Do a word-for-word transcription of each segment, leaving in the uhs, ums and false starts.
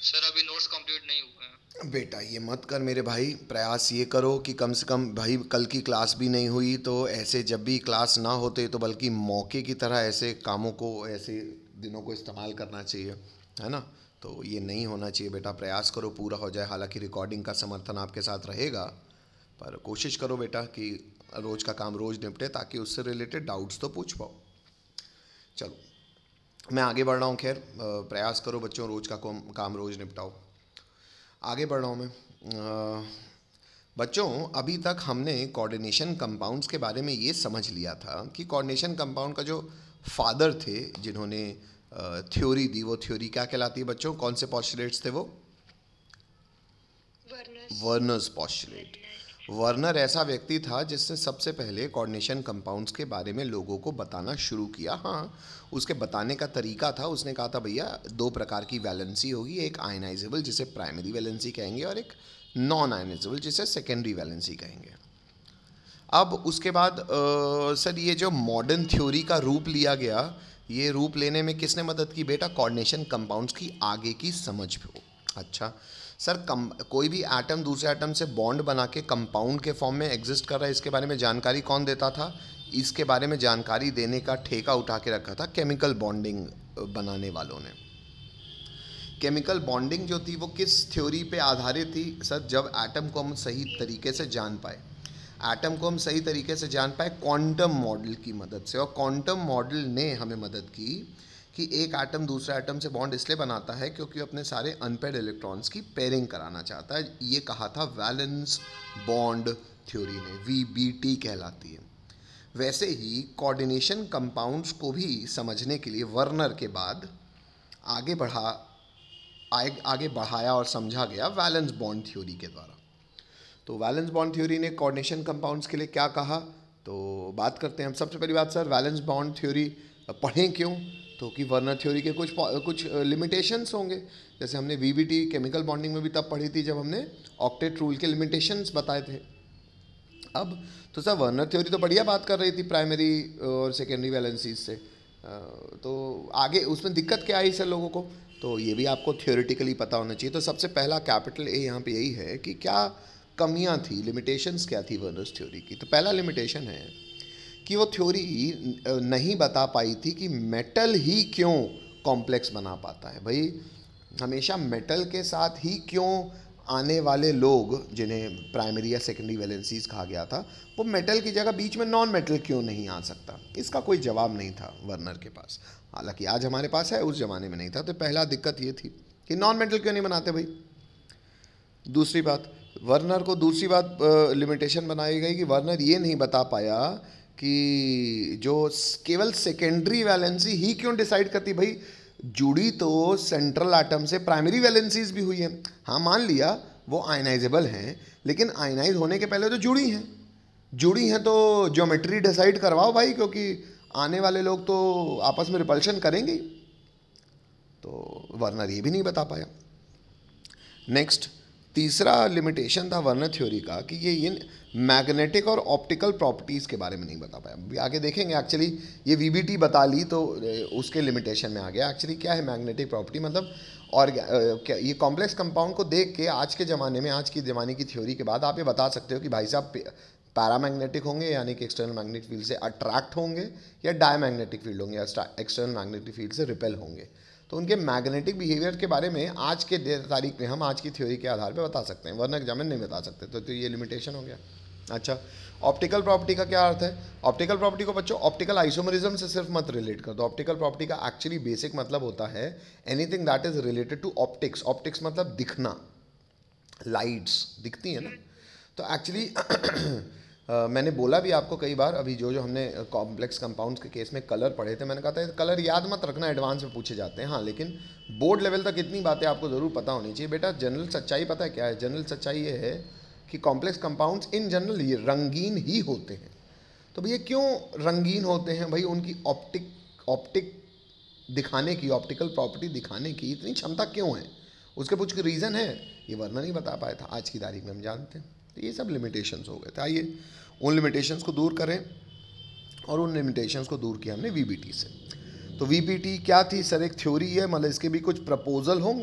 Sir अभी notes complete नहीं हुए हैं। बेटा ये मत कर मेरे भाई, प्रयास ये करो कि कम से कम भाई कल की क्लास भी नहीं हुई तो ऐसे जब भी क्लास ना होते तो बल्कि मौके की तरह ऐसे कामों को, ऐसे दिनों को इस्तेमाल करना चाहिए, है ना। तो ये नहीं होना चाहिए बेटा, प्रयास करो पूरा हो जाए। हालांकि रिकॉर्डिंग का समर्थन आपके साथ रहेगा, पर कोशिश करो बेटा कि रोज़ का काम रोज़ निपटे ताकि उससे रिलेटेड डाउट्स तो पूछ पाओ। चलो मैं आगे बढ़ रहा हूँ। खैर प्रयास करो बच्चों, रोज़ का काम रोज़ निपटाओ। आगे बढ़ रहा हूँ मैं। अ, बच्चों अभी तक हमने कोऑर्डिनेशन कंपाउंड्स के बारे में ये समझ लिया था कि कोऑर्डिनेशन कंपाउंड का जो फादर थे जिन्होंने थ्योरी दी, वो थ्योरी क्या कहलाती है बच्चों? कौन से पॉस्टुलेट्स थे वो? Werner's postulate. वर्नर ऐसा व्यक्ति था जिसने सबसे पहले कोऑर्डिनेशन कंपाउंड्स के बारे में लोगों को बताना शुरू किया। हाँ, उसके बताने का तरीका था, उसने कहा था भैया दो प्रकार की वैलेंसी होगी, एक आयनाइजेबल जिसे प्राइमरी वैलेंसी कहेंगे और एक नॉन आयनाइजेबल जिसे सेकेंडरी वैलेंसी कहेंगे। अब उसके बाद आ, सर ये जो मॉडर्न थ्योरी का रूप लिया गया, ये रूप लेने में किसने मदद की बेटा? कोऑर्डिनेशन कंपाउंड्स की आगे की समझ हो। अच्छा सर, कम कोई भी एटम दूसरे एटम से बॉन्ड बना के कंपाउंड के फॉर्म में एग्जिस्ट कर रहा है, इसके बारे में जानकारी कौन देता था? इसके बारे में जानकारी देने का ठेका उठा के रखा था केमिकल बॉन्डिंग बनाने वालों ने। केमिकल बॉन्डिंग जो थी वो किस थ्योरी पे आधारित थी सर? जब एटम को हम सही तरीके से जान पाए, एटम को हम सही तरीके से जान पाए क्वांटम मॉडल की मदद से। और क्वांटम मॉडल ने हमें मदद की कि एक एटम दूसरे एटम से बॉन्ड इसलिए बनाता है क्योंकि अपने सारे अनपेयर्ड इलेक्ट्रॉन्स की पेयरिंग कराना चाहता है। ये कहा था वैलेंस बॉन्ड थ्योरी ने, वी बी टी कहलाती है। वैसे ही कोऑर्डिनेशन कंपाउंड्स को भी समझने के लिए वर्नर के बाद आगे बढ़ा आगे बढ़ाया और समझा गया वैलेंस बॉन्ड थ्योरी के द्वारा। तो वैलेंस बॉन्ड थ्योरी ने कोऑर्डिनेशन कंपाउंड्स के लिए क्या कहा, तो बात करते हैं हम। सबसे पहली बात सर, वैलेंस बॉन्ड थ्योरी पढ़ें क्यों? तो कि वर्नर थ्योरी के कुछ कुछ लिमिटेशंस होंगे। जैसे हमने वीबीटी केमिकल बॉन्डिंग में भी तब पढ़ी थी जब हमने ऑक्टेट रूल के लिमिटेशंस बताए थे। अब तो सर वर्नर थ्योरी तो बढ़िया बात कर रही थी प्राइमरी और सेकेंडरी वैलेंसीज से, तो आगे उसमें दिक्कत क्या आई सर लोगों को? तो ये भी आपको थ्योरेटिकली पता होना चाहिए। तो सबसे पहला कैपिटल ए यहाँ पे यही है कि क्या कमियाँ थी, लिमिटेशंस क्या थी वर्नर्स थ्योरी की। तो पहला लिमिटेशन है कि वो थ्योरी नहीं बता पाई थी कि मेटल ही क्यों कॉम्प्लेक्स बना पाता है। भाई हमेशा मेटल के साथ ही क्यों आने वाले लोग, जिन्हें प्राइमरी या सेकेंडरी वैलेंसीज कहा गया था, वो मेटल की जगह बीच में नॉन मेटल क्यों नहीं आ सकता? इसका कोई जवाब नहीं था वर्नर के पास। हालांकि आज हमारे पास है, उस ज़माने में नहीं था। तो पहला दिक्कत ये थी कि नॉन मेटल क्यों नहीं बनाते भाई। दूसरी बात, वर्नर को दूसरी बात लिमिटेशन बनाई गई कि वर्नर ये नहीं बता पाया कि जो केवल सेकेंडरी वैलेंसी ही क्यों डिसाइड करती। भाई जुड़ी तो सेंट्रल एटम से प्राइमरी वैलेंसीज भी हुई है। हाँ मान लिया वो आयनाइजेबल हैं, लेकिन आयनाइज होने के पहले तो जुड़ी हैं। जुड़ी हैं तो ज्योमेट्री डिसाइड करवाओ भाई, क्योंकि आने वाले लोग तो आपस में रिपल्शन करेंगे। तो वर्नर ये भी नहीं बता पाया। नेक्स्ट, तीसरा लिमिटेशन था वर्नर थ्योरी का कि ये ये मैग्नेटिक और ऑप्टिकल प्रॉपर्टीज़ के बारे में नहीं बता पाया। अभी आगे देखेंगे। एक्चुअली ये वीबीटी बता ली तो उसके लिमिटेशन में आ गया। एक्चुअली क्या है मैग्नेटिक प्रॉपर्टी, मतलब और क्या ये कॉम्प्लेक्स कंपाउंड को देख के आज के ज़माने में, आज की ज़माने की थ्योरी के बाद आप ये बता सकते हो कि भाई साहब पैरामैग्नेटिक होंगे यानी कि एक्सटर्नल मैग्नेटिक फील्ड से अट्रैक्ट होंगे, या डायमैग्नेटिक फील्ड होंगे या एक्सटर्नल मैग्नेटिक फील्ड से रिपेल होंगे। तो उनके मैग्नेटिक बिहेवियर के बारे में आज के तारीख में हम आज की थ्योरी के आधार पे बता सकते हैं, वरना एग्जामिन नहीं बता सकते। तो, तो ये लिमिटेशन हो गया। अच्छा, ऑप्टिकल प्रॉपर्टी का क्या अर्थ है? ऑप्टिकल प्रॉपर्टी को बच्चों ऑप्टिकल आइसोमरिज्म से सिर्फ मत रिलेट कर दो। ऑप्टिकल प्रॉपर्टी का एक्चुअली बेसिक मतलब होता है anything that is related to optics. Optics मतलब दिखना, लाइट्स दिखती है ना। तो एक्चुअली Uh, मैंने बोला भी आपको कई बार, अभी जो जो हमने कॉम्प्लेक्स कंपाउंड्स के केस में कलर पढ़े थे, मैंने कहा था कलर याद मत रखना, एडवांस में पूछे जाते हैं। हाँ, लेकिन बोर्ड लेवल तक इतनी बातें आपको ज़रूर पता होनी चाहिए। बेटा जनरल सच्चाई पता है क्या है? जनरल सच्चाई ये है कि कॉम्प्लेक्स कंपाउंड्स इन जनरल ये रंगीन ही होते हैं। तो भैया क्यों रंगीन होते हैं? भाई उनकी ऑप्टिक ऑप्टिक दिखाने की, ऑप्टिकल प्रॉपर्टी दिखाने की इतनी क्षमता क्यों है? उसके कुछ रीज़न है, ये वर्णन नहीं बता पाया था। आज की तारीख में हम जानते हैं। तो ये सब लिमिटेशंस हो गए थे। आइए उन लिमिटेशंस को दूर करें, और उन लिमिटेशंस को दूर किया हमने वीबीटी से। तो वीबीटी क्या थी सर? एक थ्योरी है, मतलब इसके भी कुछ प्रपोजल होंगे।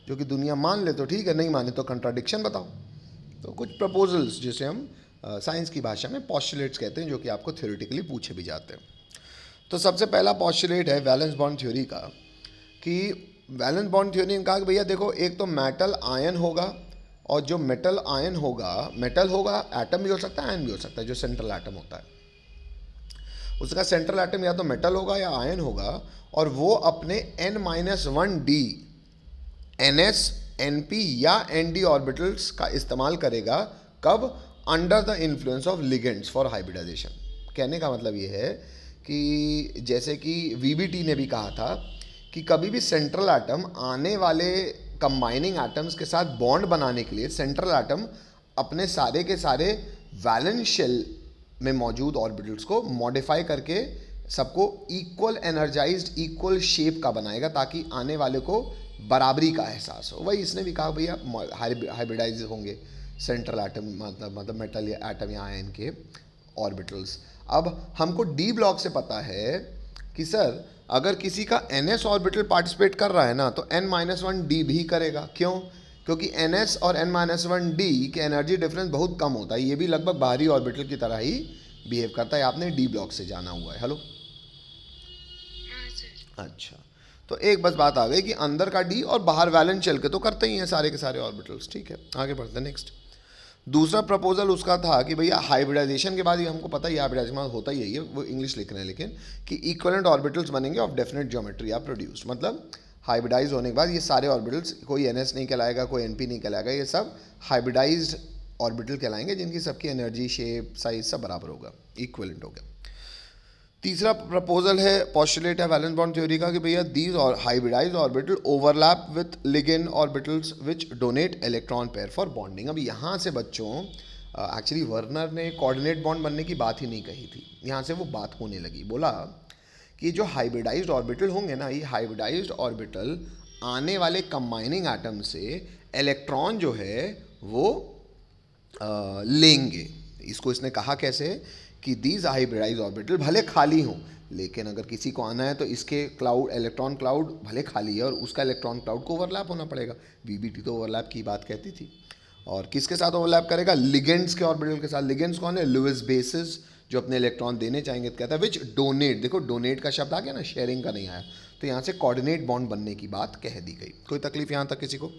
जो कि दुनिया मान ले तो ठीक है, नहीं माने तो कंट्राडिक्शन बताओ। तो कुछ प्रपोजल्स जिसे हम साइंस की भाषा में पॉस्टुलेट्स कहते हैं, जो कि आपको थ्योरेटिकली पूछे भी जाते हैं। तो सबसे पहला पॉस्टुलेट है वैलेंस बॉन्ड थ्योरी का, कि वैलेंस बॉन्ड थ्योरी ने कहा कि भैया देखो, एक तो मेटल आयन होगा, और जो मेटल आयन होगा, मेटल होगा, एटम भी हो सकता है, आयन भी हो सकता है, जो सेंट्रल एटम होता है उसका सेंट्रल एटम या तो मेटल होगा या आयन होगा, और वो अपने n minus one d n s n p या एन डी ऑर्बिटल्स का इस्तेमाल करेगा। कब? Under the influence of ligands for hybridisation. कहने का मतलब ये है कि जैसे कि वी बी टी ने भी कहा था कि कभी भी सेंट्रल एटम आने वाले कंबाइनिंग एटम्स के साथ बॉन्ड बनाने के लिए सेंट्रल एटम अपने सारे के सारे वैलेंस शेल में मौजूद ऑर्बिटल्स को मॉडिफाई करके सबको इक्वल एनर्जाइज्ड इक्वल शेप का बनाएगा, ताकि आने वाले को बराबरी का एहसास हो। वही इसने भी कहा भैया हाइब्रिडाइज होंगे सेंट्रल एटम, मतलब मतलब मेटल या एटम या आयन के ऑर्बिटल्स। अब हमको डी ब्लॉक से पता है कि सर अगर किसी का एन एस ऑर्बिटल पार्टिसिपेट कर रहा है ना, तो एन माइनस वन डी भी करेगा। क्यों? क्योंकि एन एस और एन माइनस वन डी के एनर्जी डिफरेंस बहुत कम होता है, ये भी लगभग बाहरी ऑर्बिटल की तरह ही बिहेव करता है। आपने डी ब्लॉक से जाना हुआ है। हेलो, अच्छा, तो एक बस बात आ गई कि अंदर का डी और बाहर वैलेंस शेल के तो करते ही हैं सारे के सारे ऑर्बिटल्स। ठीक है, आगे बढ़ते हैं। नेक्स्ट दूसरा प्रपोजल उसका था कि भैया हाइब्रिडाइजेशन के बाद, ये हमको पता ही हाइब्रिडाइजेशन होता ही है, ये वो इंग्लिश लिख रहे हैं लेकिन, कि इक्विवेलेंट ऑर्बिटल्स बनेंगे ऑफ डेफिनेट ज्योमेट्री या प्रोड्यूस। मतलब हाइब्रिडाइज होने के बाद ये सारे ऑर्बिटल्स, कोई एन एस नहीं कहलाएगा, कोई एन पी नहीं कहलाएगा, ये सब हाइब्रिडाइज्ड ऑर्बिटल कहलाएंगे, जिनकी सबकी एनर्जी, शेप, साइज सब बराबर होगा, इक्विवेलेंट होगा। तीसरा प्रपोजल है, पॉस्टुलेट है वैलेंस बॉन्ड थ्योरी का, कि भैया दीज और hybridised orbital overlap with ligand orbitals which donate electron pair for bonding. अब यहाँ से बच्चों एक्चुअली वर्नर ने कोऑर्डिनेट बॉन्ड बनने की बात ही नहीं कही थी, यहाँ से वो बात होने लगी। बोला कि जो हाइब्रिडाइज्ड ऑर्बिटल होंगे ना, ये हाइब्रिडाइज्ड ऑर्बिटल आने वाले कंबाइनिंग एटम से इलेक्ट्रॉन जो है वो आ, लेंगे। इसको इसने कहा कैसे, कि दीज हाइब्रिडाइज्ड ऑर्बिटल भले खाली हों, लेकिन अगर किसी को आना है तो इसके क्लाउड, इलेक्ट्रॉन क्लाउड भले खाली है और उसका इलेक्ट्रॉन क्लाउड को ओवरलैप होना पड़ेगा। वी बी टी तो ओवरलैप की बात कहती थी, और किसके साथ ओवरलैप करेगा? लिगेंड्स के ऑर्बिटल के साथ। लिगेंड्स कौन है? लुईस बेसिस, जो अपने इलेक्ट्रॉन देने चाहेंगे, तो कहता है विच डोनेट। देखो डोनेट का शब्द आ गया ना, शेयरिंग का नहीं आया, तो यहाँ से कोऑर्डिनेट बॉन्ड बनने की बात कह दी गई। कोई तकलीफ यहाँ तक किसी को?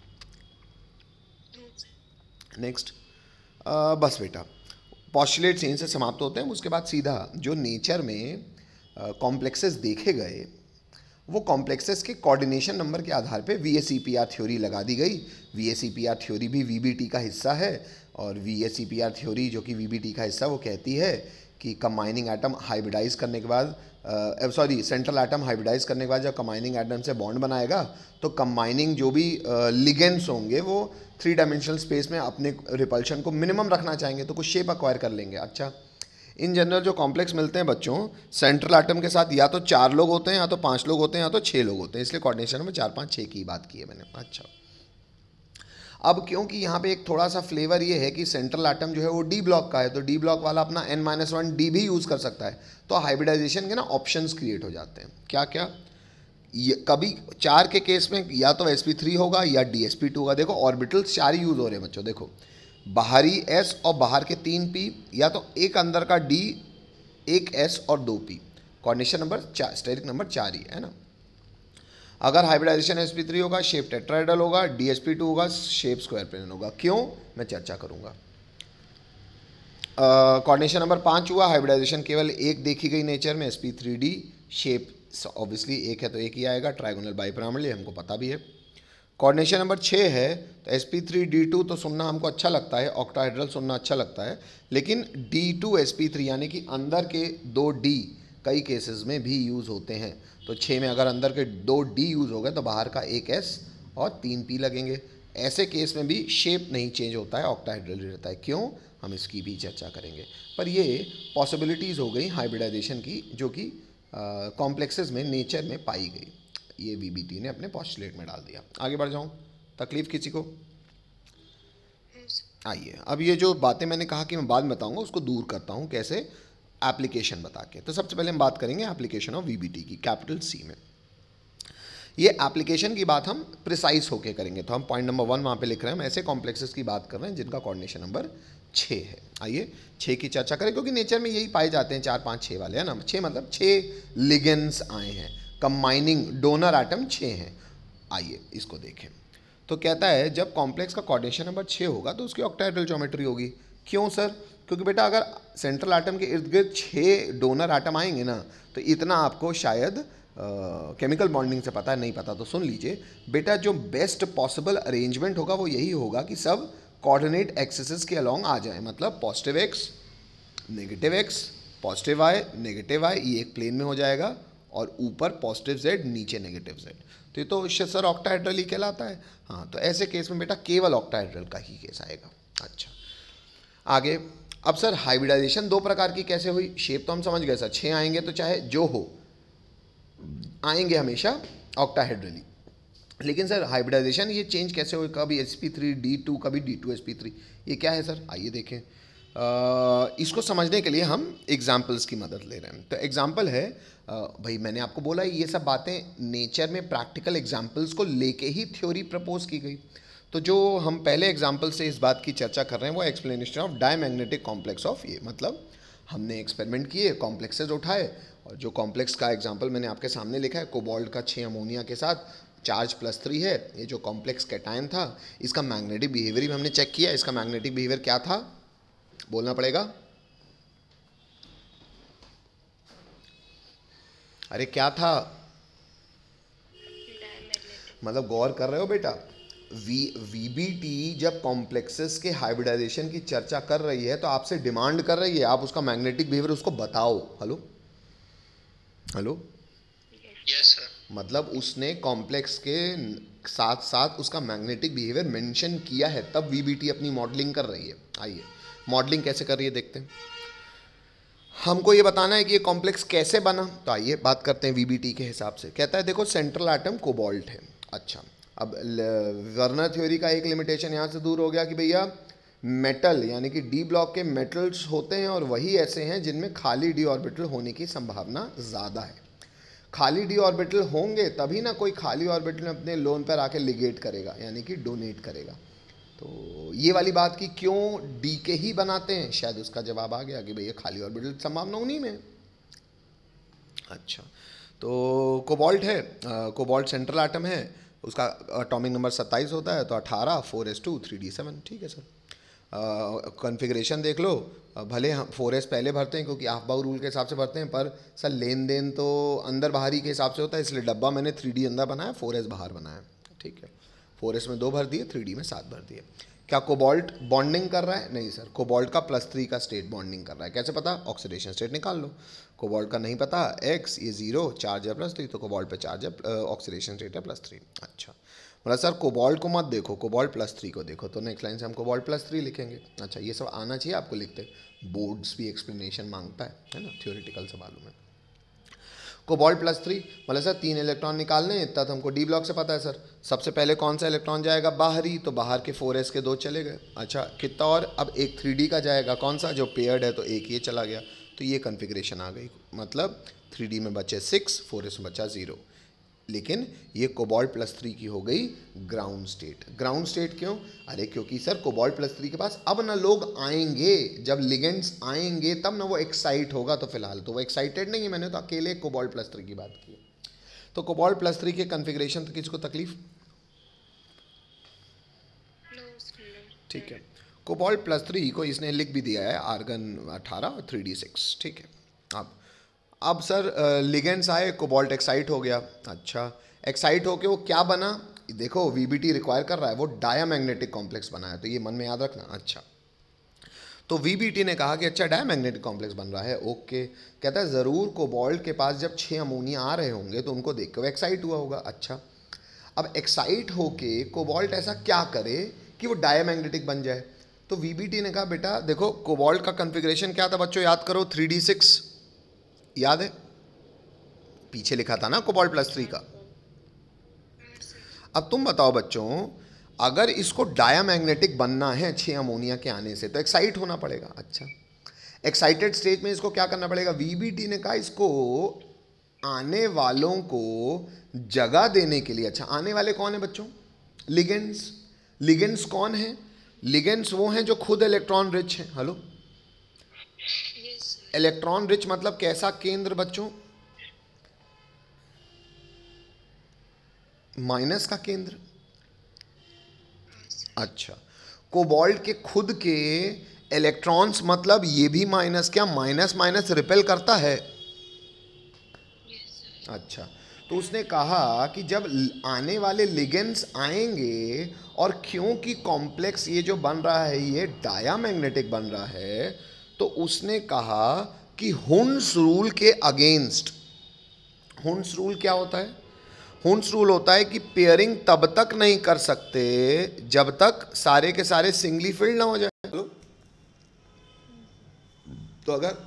नेक्स्ट, बस बेटा, पॉस्टुलेट्स यहीं से समाप्त होते हैं। उसके बाद सीधा जो नेचर में कॉम्प्लेक्सेस uh, देखे गए, वो कॉम्प्लेक्सेस के कोऑर्डिनेशन नंबर के आधार पे V A C P R theory लगा दी गई। V A C P R theory भी वी बी टी का हिस्सा है, और V A C P R theory जो कि वी बी टी का हिस्सा, वो कहती है कि कंबाइनिंग एटम हाइब्रिडाइज करने के बाद, सॉरी सेंट्रल एटम हाइब्रिडाइज करने के बाद जब कंबाइनिंग एटम से बॉन्ड बनाएगा, तो कंबाइनिंग जो भी लिगेंड्स होंगे वो थ्री डायमेंशनल स्पेस में अपने रिपल्शन को मिनिमम रखना चाहेंगे, तो कुछ शेप अक्वायर कर लेंगे। अच्छा, इन जनरल जो कॉम्प्लेक्स मिलते हैं बच्चों, सेंट्रल एटम के साथ या तो चार लोग होते हैं, या तो पांच लोग होते हैं, या तो छः लोग होते हैं, इसलिए कोऑर्डिनेशन में चार पाँच छः की बात की है मैंने। अच्छा, अब क्योंकि यहाँ पे एक थोड़ा सा फ्लेवर ये है कि सेंट्रल एटम जो है वो डी ब्लॉक का है, तो डी ब्लॉक वाला अपना एन माइनस वन डी भी यूज़ कर सकता है, तो हाइब्रिडाइजेशन के ना ऑप्शंस क्रिएट हो जाते हैं। क्या क्या? ये कभी चार के केस में या तो एस पी थ्री होगा या डी एस पी टू होगा। देखो ऑर्बिटल्स चार ही यूज़ हो रहे हैं बच्चों, देखो बाहरी एस और बाहर के तीन पी, या तो एक अंदर का डी, एक एस और दो पी। कोऑर्डिनेशन नंबर चार, स्टेरिक नंबर चार ही है ना। अगर हाइब्रिडाइजेशन एस पी थ्री होगा, शेप टेट्राहेड्रल होगा, डी एस पी टू होगा, शेप स्क्वायर प्लेन होगा। क्यों? मैं चर्चा करूंगा। कोऑर्डिनेशन नंबर पाँच हुआ, हाइब्रिडाइजेशन केवल एक देखी गई नेचर में, S P three D, shape obviously एक है तो एक ही आएगा, ट्राइगोनल बाइपिरामिडल, हमको पता भी है। कोऑर्डिनेशन नंबर छः है, तो S P three D two तो सुनना हमको अच्छा लगता है, ऑक्टाहेड्रल सुनना अच्छा लगता है, लेकिन D two S P three यानी कि अंदर के दो डी कई केसेस में भी यूज़ होते हैं। तो छः में अगर अंदर के दो डी यूज़ हो गए तो बाहर का एक एस और तीन पी लगेंगे। ऐसे केस में भी शेप नहीं चेंज होता है, ऑक्टाहेड्रल रहता है। क्यों? हम इसकी भी चर्चा करेंगे। पर ये पॉसिबिलिटीज़ हो गई हाइब्रिडाइजेशन की, जो कि कॉम्प्लेक्सेस में नेचर में पाई गई। ये वी बी टी ने अपने पॉस्टुलेट में डाल दिया। आगे बढ़ जाऊँ, तकलीफ किसी को? आइए, अब ये जो बातें मैंने कहा कि मैं बाद में बताऊंगा, उसको दूर करता हूँ कैसे, एप्लीकेशन बता के। तो सबसे पहले हम बात करेंगे application of V B T की, कैपिटल सी में। ये एप्लीकेशन की बात हम प्रिसाइज होके करेंगे, तो हम पॉइंट नंबर वन वहाँ पे लिख रहे हैं, हम ऐसे कॉम्प्लेक्सेस की बात कर रहे हैं जिनका कोऑर्डिनेशन नंबर छः है। आइए छः की चर्चा करें, क्योंकि नेचर में यही पाए जाते हैं, चार पाँच छः वाले, है ना। छः मतलब छः लिगेंड्स आए हैं, कंबाइनिंग डोनर एटम छः हैं। आइए इसको देखें, तो कहता है जब कॉम्प्लेक्स का कोऑर्डिनेशन नंबर छः होगा तो उसकी ऑक्टाहेड्रल ज्योमेट्री होगी। क्यों सर? क्योंकि बेटा अगर सेंट्रल एटम के इर्द गिर्द छः डोनर एटम आएंगे ना, तो इतना आपको शायद केमिकल बॉन्डिंग से पता है, नहीं पता तो सुन लीजिए बेटा। जो बेस्ट पॉसिबल अरेंजमेंट होगा वो यही होगा कि सब कोऑर्डिनेट एक्सिस के अलोंग आ जाए, मतलब positive x negative x positive Y negative Y, ये एक प्लेन में हो जाएगा, और ऊपर पॉजिटिव जेड नीचे नेगेटिव जेड। तो ये तो सर ऑक्टाहेड्रल ही कहलाता है। हाँ, तो ऐसे केस में बेटा केवल ऑक्टाहेड्रल का ही केस आएगा। अच्छा आगे, अब सर हाइब्रिडाइजेशन दो प्रकार की कैसे हुई? शेप तो हम समझ गए सर, छः आएंगे तो चाहे जो हो आएंगे हमेशा ऑक्टाहेड्रली, लेकिन सर हाइब्रिडाइजेशन ये चेंज कैसे हुई? कभी S P three D two, कभी D two S P three, ये क्या है सर? आइए देखें। आ, इसको समझने के लिए हम एग्जाम्पल्स की मदद ले रहे हैं। तो एग्जाम्पल है, आ, भाई मैंने आपको बोला ये सब बातें नेचर में प्रैक्टिकल एग्जाम्पल्स को लेके ही थ्योरी प्रपोज की गई। तो जो हम पहले एग्जाम्पल से इस बात की चर्चा कर रहे हैं वो explanation of diamagnetic complex of ये, मतलब हमने एक्सपेरिमेंट किए, कॉम्प्लेक्सेज उठाए, और जो कॉम्प्लेक्स का एग्जाम्पल मैंने आपके सामने लिखा है, कोबाल्ट का छः अमोनिया के साथ चार्ज प्लस थ्री है, ये जो कॉम्प्लेक्स कैटायन था इसका मैग्नेटिक बिहेवियर भी हमने चेक किया। इसका मैग्नेटिक बिहेवियर क्या था बोलना पड़ेगा, अरे क्या था? मतलब गौर कर रहे हो बेटा? वी वीबीटी जब कॉम्प्लेक्सेस के हाइब्रिडाइजेशन की चर्चा कर रही है तो आपसे डिमांड कर रही है आप उसका मैग्नेटिक बिहेवियर उसको बताओ। Hello hello yes sir. मतलब उसने कॉम्प्लेक्स के साथ साथ उसका मैग्नेटिक बिहेवियर मेंशन किया है, तब वीबीटी अपनी मॉडलिंग कर रही है। आइए मॉडलिंग कैसे कर रही है देखते हैं। हमको ये बताना है कि ये कॉम्प्लेक्स कैसे बना, तो आइए बात करते हैं वीबीटी के हिसाब से। कहता है देखो सेंट्रल एटम कोबाल्ट है। अच्छा, अब वर्नर थ्योरी का एक लिमिटेशन यहाँ से दूर हो गया कि भैया मेटल यानी कि डी ब्लॉक के मेटल्स होते हैं और वही ऐसे हैं जिनमें खाली डी ऑर्बिटल होने की संभावना ज़्यादा है। खाली डी ऑर्बिटल होंगे तभी ना कोई खाली ऑर्बिटल अपने लोन पर आके लिगेट करेगा यानी कि डोनेट करेगा। तो ये वाली बात कि क्यों डी के ही बनाते हैं, शायद उसका जवाब आ गया कि भैया खाली ऑर्बिटल संभावना उन्हीं में। अच्छा, तो कोबाल्ट है, कोबाल्ट सेंट्रल एटम है, उसका एटॉमिक नंबर सत्ताईस होता है, तो अठारह four S two three D seven. ठीक है सर, कॉन्फ़िगरेशन देख लो, भले हम फोर एस पहले भरते हैं क्योंकि हाफ बाउ रूल के हिसाब से भरते हैं, पर सर लेन देन तो अंदर बाहरी के हिसाब से होता है, इसलिए डब्बा मैंने थ्री डी अंदर बनाया, फोर एस बाहर बनाया। ठीक है, फोर एस में दो भर दिए, थ्री डी में सात भर दिए। क्या कोबाल्ट बॉन्डिंग कर रहा है? नहीं सर, कोबाल्ट का प्लस थ्री का स्टेट बॉन्डिंग कर रहा है। कैसे पता? ऑक्सीडेशन स्टेट निकाल लो। कोबाल्ट का नहीं पता, एक्स ये जीरो, चार्ज है प्लस थ्री, तो कोबाल्ट पे चार्ज है, ऑक्सीडेशन स्टेट है प्लस थ्री। अच्छा, मतलब सर कोबाल्ट को मत देखो, कोबाल्ट प्लस थ्री को देखो, तो नेक्स्ट लाइन से हम कोबाल्ट प्लस थ्री लिखेंगे। अच्छा, ये सब आना चाहिए आपको लिखते, बोर्ड्स भी एक्सप्लेनेशन मांगता है है ना, थ्योरेटिकल सवालों में। कोबाल्ट प्लस थ्री मतलब सर तीन इलेक्ट्रॉन निकालने, इतना तो हमको डी ब्लॉक से पता है सर। सबसे पहले कौन सा इलेक्ट्रॉन जाएगा बाहरी, तो बाहर के फोर एस के दो चले गए। अच्छा, कितना और? अब एक थ्री डी का जाएगा, कौन सा? जो पेयर्ड है, तो एक ये चला गया, तो ये कन्फिग्रेशन आ गई। मतलब थ्री डी में बचे सिक्स, फोर एस में बचा ज़ीरो। लेकिन ये कोबाल्ट प्लस थ्री की हो गई ग्राउंड स्टेट। ग्राउंड स्टेट क्यों? अरे क्योंकि सर कोबाल्ट प्लस थ्री के पास अब ना लोग आएंगे, जब लिगेंड्स आएंगे तब ना वो एक्साइट होगा, तो फिलहाल तो वो एक्साइटेड नहीं है, मैंने तो अकेले कोबाल्ट प्लस थ्री की बात की। तो कोबाल्ट प्लस थ्री के कन्फिग्रेशन तो किसी को तकलीफ? ठीक है, कोबाल्ट प्लस थ्री को इसने लिख भी दिया है, आर्गन अठारह थ्री डी सिक्स। ठीक है, अब अब सर लिगेंड्स आए, कोबाल्ट एक्साइट हो गया। अच्छा, एक्साइट होके वो क्या बना? देखो वीबीटी रिक्वायर कर रहा है, वो डायमैग्नेटिक कॉम्प्लेक्स बना है, तो ये मन में याद रखना। अच्छा, तो वीबीटी ने कहा कि अच्छा डायमैग्नेटिक कॉम्प्लेक्स बन रहा है, ओके। कहता है ज़रूर कोबाल्ट के पास जब छः अमोनिया आ रहे होंगे तो उनको देख के वो एक्साइट हुआ होगा। अच्छा, अब एक्साइट होके कोबाल्ट ऐसा क्या करे कि वो डायमैग्नेटिक बन जाए? तो वीबीटी ने कहा बेटा देखो कोबाल्ट का कन्फिग्रेशन क्या था बच्चों, याद करो, थ्री डी सिक्स, याद है? पीछे लिखा था ना कोबाल्ट प्लस थ्री का। अब तुम बताओ बच्चों, अगर इसको डायमैग्नेटिक बनना है छः अमोनिया के आने से तो एक्साइट होना पड़ेगा। अच्छा, एक्साइटेड स्टेज में इसको क्या करना पड़ेगा? वीबीटी ने कहा इसको आने वालों को जगह देने के लिए, अच्छा आने वाले कौन है बच्चों? लिगेंड्स। लिगेंड्स कौन है? लिगेंड्स वो हैं जो खुद इलेक्ट्रॉन रिच हैं। हेलो, इलेक्ट्रॉन रिच मतलब कैसा केंद्र बच्चों? माइनस का केंद्र। अच्छा, कोबाल्ट के खुद के इलेक्ट्रॉन्स मतलब ये भी माइनस, क्या माइनस माइनस रिपेल करता है? अच्छा, तो उसने कहा कि जब आने वाले लिगेंड्स आएंगे और क्योंकि कॉम्प्लेक्स ये जो बन रहा है ये डायामैग्नेटिक बन रहा है, तो उसने कहा कि हुन्स रूल के अगेंस्ट, हुन्स रूल क्या होता है? हुन्स रूल होता है कि पेयरिंग तब तक नहीं कर सकते जब तक सारे के सारे सिंगली फिल्ड ना हो जाए। तो अगर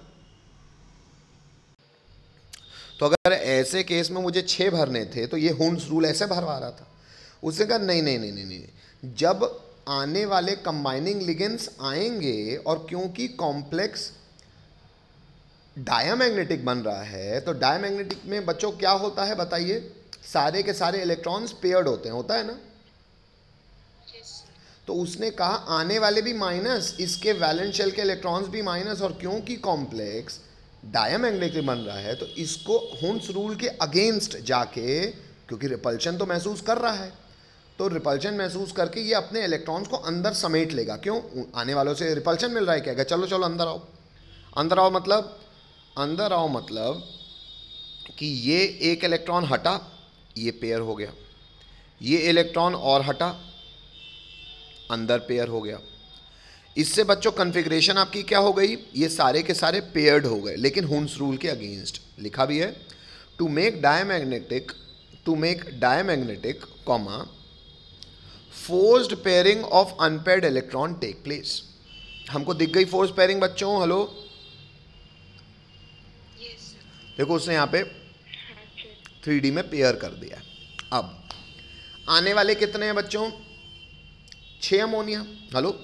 तो अगर ऐसे केस में मुझे छह भरने थे तो ये हुन्स रूल ऐसे भरवा रहा था। उसने कहा नहीं नहीं नहीं नहीं नहीं, जब आने वाले कंबाइनिंग लिगेंड्स आएंगे और क्योंकि कॉम्प्लेक्स डायामैग्नेटिक बन रहा है, तो डायामैग्नेटिक में बच्चों क्या होता है बताइए? सारे के सारे इलेक्ट्रॉन्स पेयर्ड होते हैं, होता है ना? तो उसने कहा आने वाले भी माइनस, इसके वैलेंस शेल के इलेक्ट्रॉन्स भी माइनस, और क्योंकि कॉम्प्लेक्स डायामैग्नेटिक बन रहा है तो इसको हुन्स रूल के अगेंस्ट जाके, क्योंकि रिपल्शन तो महसूस कर रहा है, तो रिपल्शन महसूस करके ये अपने इलेक्ट्रॉन्स को अंदर समेट लेगा। क्यों? आने वालों से रिपल्शन मिल रहा है, कहेगा चलो चलो अंदर आओ। अंदर आओ मतलब अंदर आओ मतलब कि ये एक इलेक्ट्रॉन हटा, ये पेयर हो गया, ये इलेक्ट्रॉन और हटा, अंदर पेयर हो गया। इससे बच्चों कॉन्फ़िगरेशन आपकी क्या हो गई? ये सारे के सारे पेयर्ड हो गए, लेकिन हुन्स रूल के अगेंस्ट। लिखा भी है to make diamagnetic to make diamagnetic comma forced pairing of unpaired electron take place. हमको दिख गई फोर्स पेयरिंग बच्चों? हेलो, yes, देखो उसने यहाँ पे थ्री डी में पेयर कर दिया। अब आने वाले कितने हैं बच्चों? छह अमोनिया। हेलो,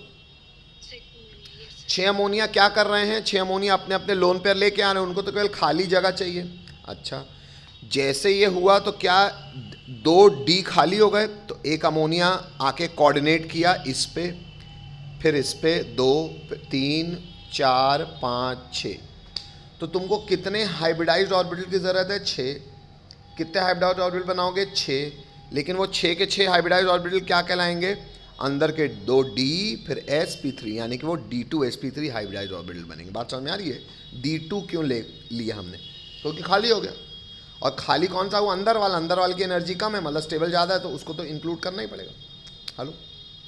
छह अमोनिया क्या कर रहे हैं? छह अमोनिया अपने अपने लोन पेयर लेके आ रहे हैं, उनको तो केवल खाली जगह चाहिए। अच्छा, जैसे ये हुआ तो क्या दो डी खाली हो गए, तो एक अमोनिया आके कोऑर्डिनेट किया इस पे, फिर इस पे दो, तीन, चार, पाँच, छः। तो तुमको कितने हाइब्रिडाइज्ड ऑर्बिटल की ज़रूरत है? छः। कितने हाइब्रिडाइज्ड ऑर्बिटल बनाओगे? छः। लेकिन वो छः के छः हाइब्रिडाइज्ड ऑर्बिटल क्या कहलाएंगे? अंदर के दो डी फिर एस पी थ्री, यानी कि वो D two S P three hybridised orbital बनेंगे। बात समझ में आ रही है? डी टू क्यों ले लिया हमने? क्योंकि तो खाली हो गया, और खाली कौन सा? वो अंदर वाला। अंदर वाले की एनर्जी कम है, मतलब स्टेबल ज़्यादा है, तो उसको तो इंक्लूड करना ही पड़ेगा। हेलो,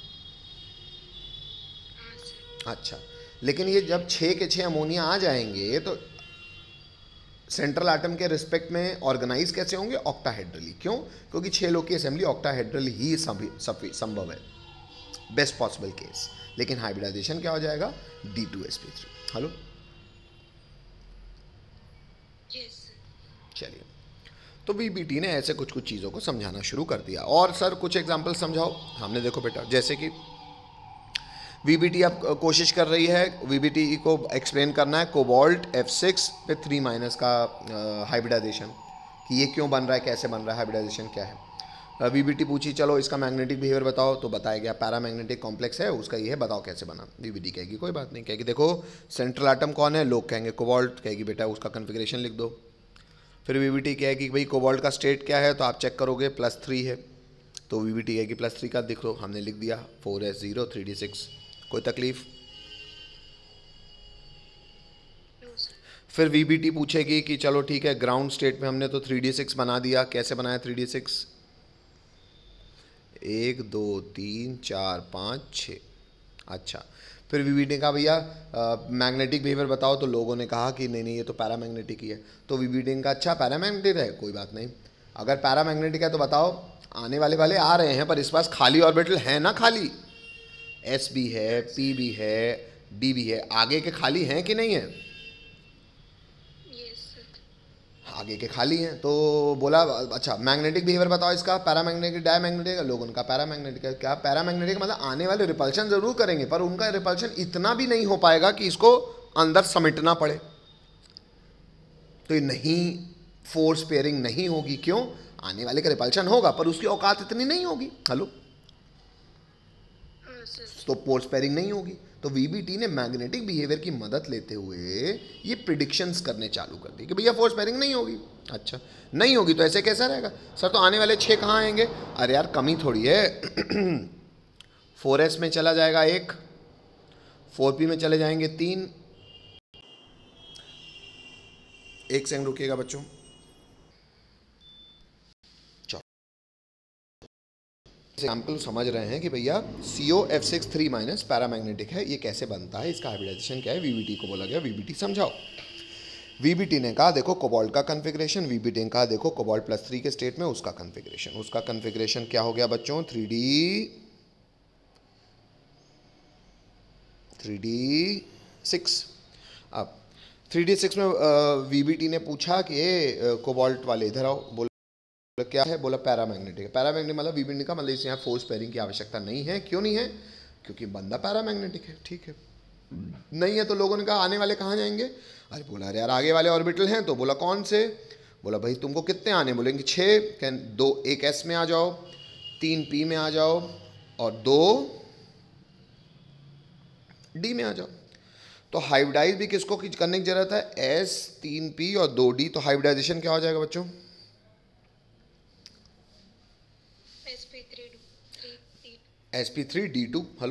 अच्छा, लेकिन ये जब छः के छः अमोनिया आ जाएंगे तो सेंट्रल एटम के रिस्पेक्ट में ऑर्गेनाइज कैसे होंगे? ऑक्टाहेड्रली। क्यों? क्योंकि छः लोग की असेंबली ऑक्टाहेड्रल ही संभव है, बेस्ट पॉसिबल केस। लेकिन हाइब्रिडाइजेशन क्या हो जाएगा? D two S P three. Hello, चलिए, तो वीबीटी ने ऐसे कुछ कुछ चीज़ों को समझाना शुरू कर दिया। और सर कुछ एग्जांपल समझाओ। हमने देखो बेटा, जैसे कि वीबीटी अब कोशिश कर रही है, वीबीटी को एक्सप्लेन करना है कोबाल्ट एफ सिक्स पे थ्री माइनस का हाइब्रिडाइजेशन, कि ये क्यों बन रहा है, कैसे बन रहा है, हाइब्रिडाइजेशन क्या है। वीबीटी पूछी चलो इसका मैग्नेटिक बिहेवियर बताओ, तो बताया गया पैरामैग्नेटिक कॉम्प्लेक्स है उसका, ये है, बताओ कैसे बना। वीबीटी कहेगी कोई बात नहीं, कहेगी देखो सेंट्रल एटम कौन है, लोग कहेंगे कोबाल्ट, कहेगी बेटा उसका कन्फिग्रेशन लिख दो। फिर वीबीटी कहेगी भाई कोबाल्ट का स्टेट क्या है, तो आप चेक करोगे प्लस थ्री है, तो वीबीटी कहेगी प्लस थ्री का दिख लो, हमने लिख दिया four S zero three D six. कोई तकलीफ? फिर वीबीटी पूछेगी कि चलो ठीक है ग्राउंड स्टेट में हमने तो थ्री डी सिक्स बना दिया, कैसे बनाया थ्री डी सिक्स? एक दो तीन चार पाँच छः। अच्छा, फिर वीबीटी ने कहा भैया मैग्नेटिक बिहेवियर बताओ, तो लोगों ने कहा कि नहीं नहीं ये तो पैरामैग्नेटिक ही है। तो वीबीटी ने कहा अच्छा पैरामैग्नेटिक है, कोई बात नहीं, अगर पैरामैग्नेटिक है तो बताओ आने वाले वाले आ रहे हैं पर इस पास खाली ऑर्बिटल है ना, खाली एस भी है, पी भी है, डी भी है, आगे के खाली हैं कि नहीं है? आगे के खाली हैं। तो बोला अच्छा मैग्नेटिक बिहेवियर बताओ इसका, पैरामैग्नेटिक, डायमैग्नेटिक, लोग उनका पैरामैग्नेटिक है। क्या पैरामैग्नेटिक मतलब आने वाले रिपल्शन जरूर करेंगे पर उनका रिपल्शन इतना भी नहीं हो पाएगा कि इसको अंदर समेटना पड़े, तो ये नहीं फोर्स पेयरिंग नहीं होगी। क्यों? आने वाले का रिपल्शन होगा पर उसकी औकात इतनी नहीं होगी। हेलो, तो फोर्स पेयरिंग नहीं होगी। तो वीबीटी ने मैग्नेटिक बिहेवियर की मदद लेते हुए ये प्रिडिक्शंस करने चालू कर दी कि भैया फोर्स पेयरिंग नहीं होगी। अच्छा, नहीं होगी तो ऐसे कैसा रहेगा सर? तो आने वाले छः कहाँ आएंगे? अरे यार कमी थोड़ी है। फोर एस में चला जाएगा एक, फोर पी में चले जाएंगे तीन। एक सेकंड रुकिएगा बच्चों। एग्जाम्पल समझ रहे हैं कि भैया C O F six three minus paramagnetic है, ये कैसे बनता है, इसका हाइब्रिडाइजेशन क्या है। वीबीटी को बोला गया वीबीटी समझाओ। वीबीटी ने कहा देखो कोबाल्ट का कन्फिग्रेशन, वीबीटी ने कहा देखो कोबाल्ट प्लस थ्री के स्टेट में उसका कन्फिग्रेशन। उसका कन्फिग्रेशन क्या हो गया बच्चों? Three D three D six. अब थ्री डी सिक्स में वीबीटी ने पूछा कि ये कोबाल्ट वाले इधर आओ। बोला क्या है? बोला पैरामैग्नेटिक है। पैरामैग्नेटिक मतलब वीबीटी का मतलब इसे यहाँ फोर्स पेयरिंग की आवश्यकता नहीं है। क्यों नहीं है? क्योंकि बंदा पैरामैग्नेटिक है। ठीक है, नहीं है तो लोगों ने कहा आने वाले कहाँ जाएंगे? अरे बोला अरे यार आगे वाले ऑर्बिटल हैं। तो बोला कौन से? बोला भाई तुमको कितने आने? बोलेंगे छः। कैन दो, एक एस में आ जाओ, तीन पी में आ जाओ और दो डी में आ जाओ। तो हाइब्रिडाइज भी किसको करने की जरूरत है? एस, तीन पी और दो डी। तो हाइब्रिडाइजेशन क्या हो जाएगा बच्चों? S P three D two. Hello,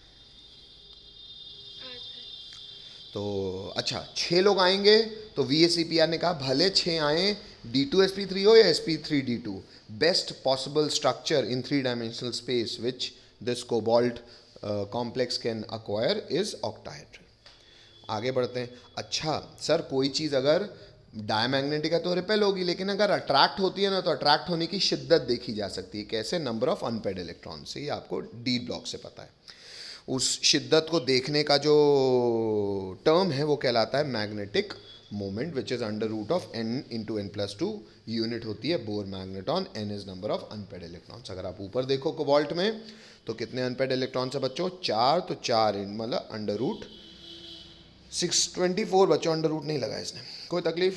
तो अच्छा छः लोग आएंगे तो V S C P R ने कहा भले छः आए, D two S P three हो या S P three D two, best possible structure in three dimensional space which this cobalt complex can acquire is octahedral. आगे बढ़ते हैं। अच्छा सर कोई चीज़ अगर डायमैग्नेटिक है तो रिपेल होगी, लेकिन अगर अट्रैक्ट होती है ना तो अट्रैक्ट होने की शिद्दत देखी जा सकती है। कैसे? नंबर ऑफ अनपेड इलेक्ट्रॉन से। ये आपको डी ब्लॉक से पता है। उस शिद्दत को देखने का जो टर्म है वो कहलाता है magnetic moment, which is under root of N into N plus two. Unit होती है Bohr magneton, N is number of unpaired electrons. अगर आप ऊपर देखो कोबाल्ट में तो कितने अनपेड इलेक्ट्रॉन्स है बच्चों? चार। तो चार मतलब under root six twenty four. बच्चों अंडर रूट नहीं लगा इसने, कोई तकलीफ?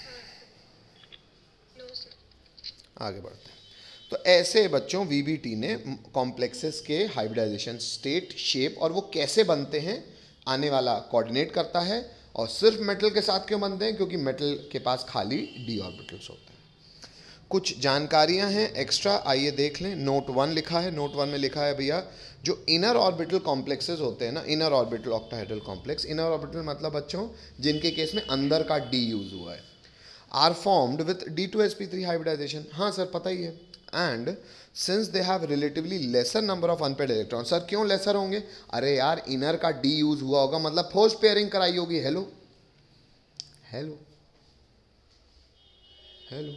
आगे बढ़ते हैं। तो ऐसे बच्चों वीबीटी ने कॉम्प्लेक्सेस के हाइब्रिडाइजेशन, स्टेट, शेप और वो कैसे बनते हैं आने वाला कोऑर्डिनेट करता है। और सिर्फ मेटल के साथ क्यों बनते हैं? क्योंकि मेटल के पास खाली डी ऑर्बिटल्स होते हैं। कुछ जानकारियां हैं एक्स्ट्रा, आइए देख लें। नोट वन लिखा है, नोट वन में लिखा है भैया जो इनर ऑर्बिटल कॉम्प्लेक्सेस होते हैं ना, inner orbital octahedral complex, inner orbital मतलब बच्चों जिनके केस में अंदर का डी यूज हुआ है, are formed with D two S P three hybridisation. हाँ सर पता ही है। And since they have relatively lesser number of unpaired electron. Sir क्यों लेसर होंगे? अरे यार इनर का डी यूज हुआ होगा मतलब फोर्स पेयरिंग कराई होगी। हेलो हेलो हेलो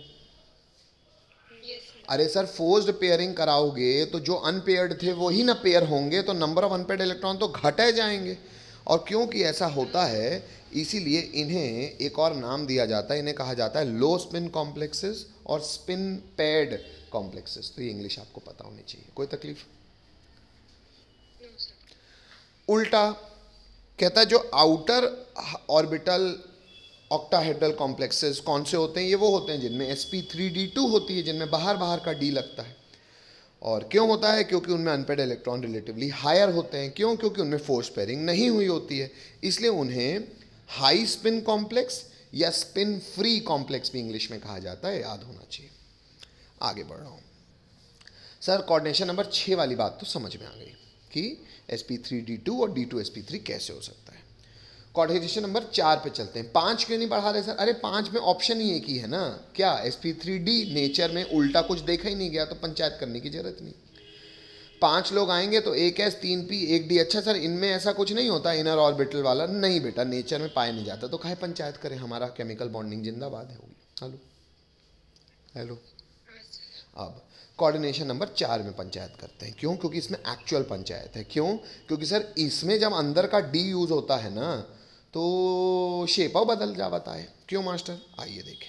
अरे सर फोर्स्ड पेयरिंग कराओगे तो जो अनपेयर्ड थे वो ही ना पेयर होंगे, तो नंबर ऑफ अनपेयर्ड इलेक्ट्रॉन तो घटे जाएंगे। और क्योंकि ऐसा होता है इसीलिए इन्हें एक और नाम दिया जाता है, इन्हें कहा जाता है लो स्पिन कॉम्प्लेक्सेस और स्पिन पेयर्ड कॉम्प्लेक्सेस। तो ये इंग्लिश आपको पता होनी चाहिए, कोई तकलीफ? उल्टा कहता है जो आउटर ऑर्बिटल ऑक्टाहेड्रल कॉम्प्लेक्सेस कौन से होते हैं? ये वो होते हैं जिनमें S P three D two होती है, जिनमें बाहर बाहर का डी लगता है। और क्यों होता है? क्योंकि उनमें अनपेड इलेक्ट्रॉन रिलेटिवली हायर होते हैं। क्यों? क्योंकि उनमें फोर्स पेयरिंग नहीं हुई होती है, इसलिए उन्हें हाई स्पिन कॉम्प्लेक्स या स्पिन फ्री कॉम्प्लेक्स भी इंग्लिश में कहा जाता है, याद होना चाहिए। आगे बढ़ रहा हूँ सर, कोऑर्डिनेशन नंबर छः वाली बात तो समझ में आ गई कि S P three D two और D two S P three कैसे हो सकता है। कोऑर्डिनेशन नंबर चार पे चलते हैं। पाँच क्यों नहीं बढ़ा रहे सर? अरे पाँच में ऑप्शन ही एक ही है ना, क्या? S P three D. Nature में उल्टा कुछ देखा ही नहीं गया तो पंचायत करने की जरूरत नहीं। पांच लोग आएंगे तो एक एस, तीन पी, एक डी। अच्छा सर इनमें ऐसा कुछ नहीं होता इनर ऑर्बिटल वाला? नहीं बेटा, नेचर में पाया नहीं जाता, तो काहे पंचायत करें, हमारा केमिकल बॉन्डिंग जिंदाबाद है होगी। हेलो हेलो अब कोऑर्डिनेशन नंबर चार में पंचायत करते हैं। क्यों? क्योंकि इसमें एक्चुअल पंचायत है। क्यों? क्योंकि सर इसमें जब अंदर का डी यूज होता है ना तो शेप बदल जाता है। क्यों मास्टर? आइए देखें,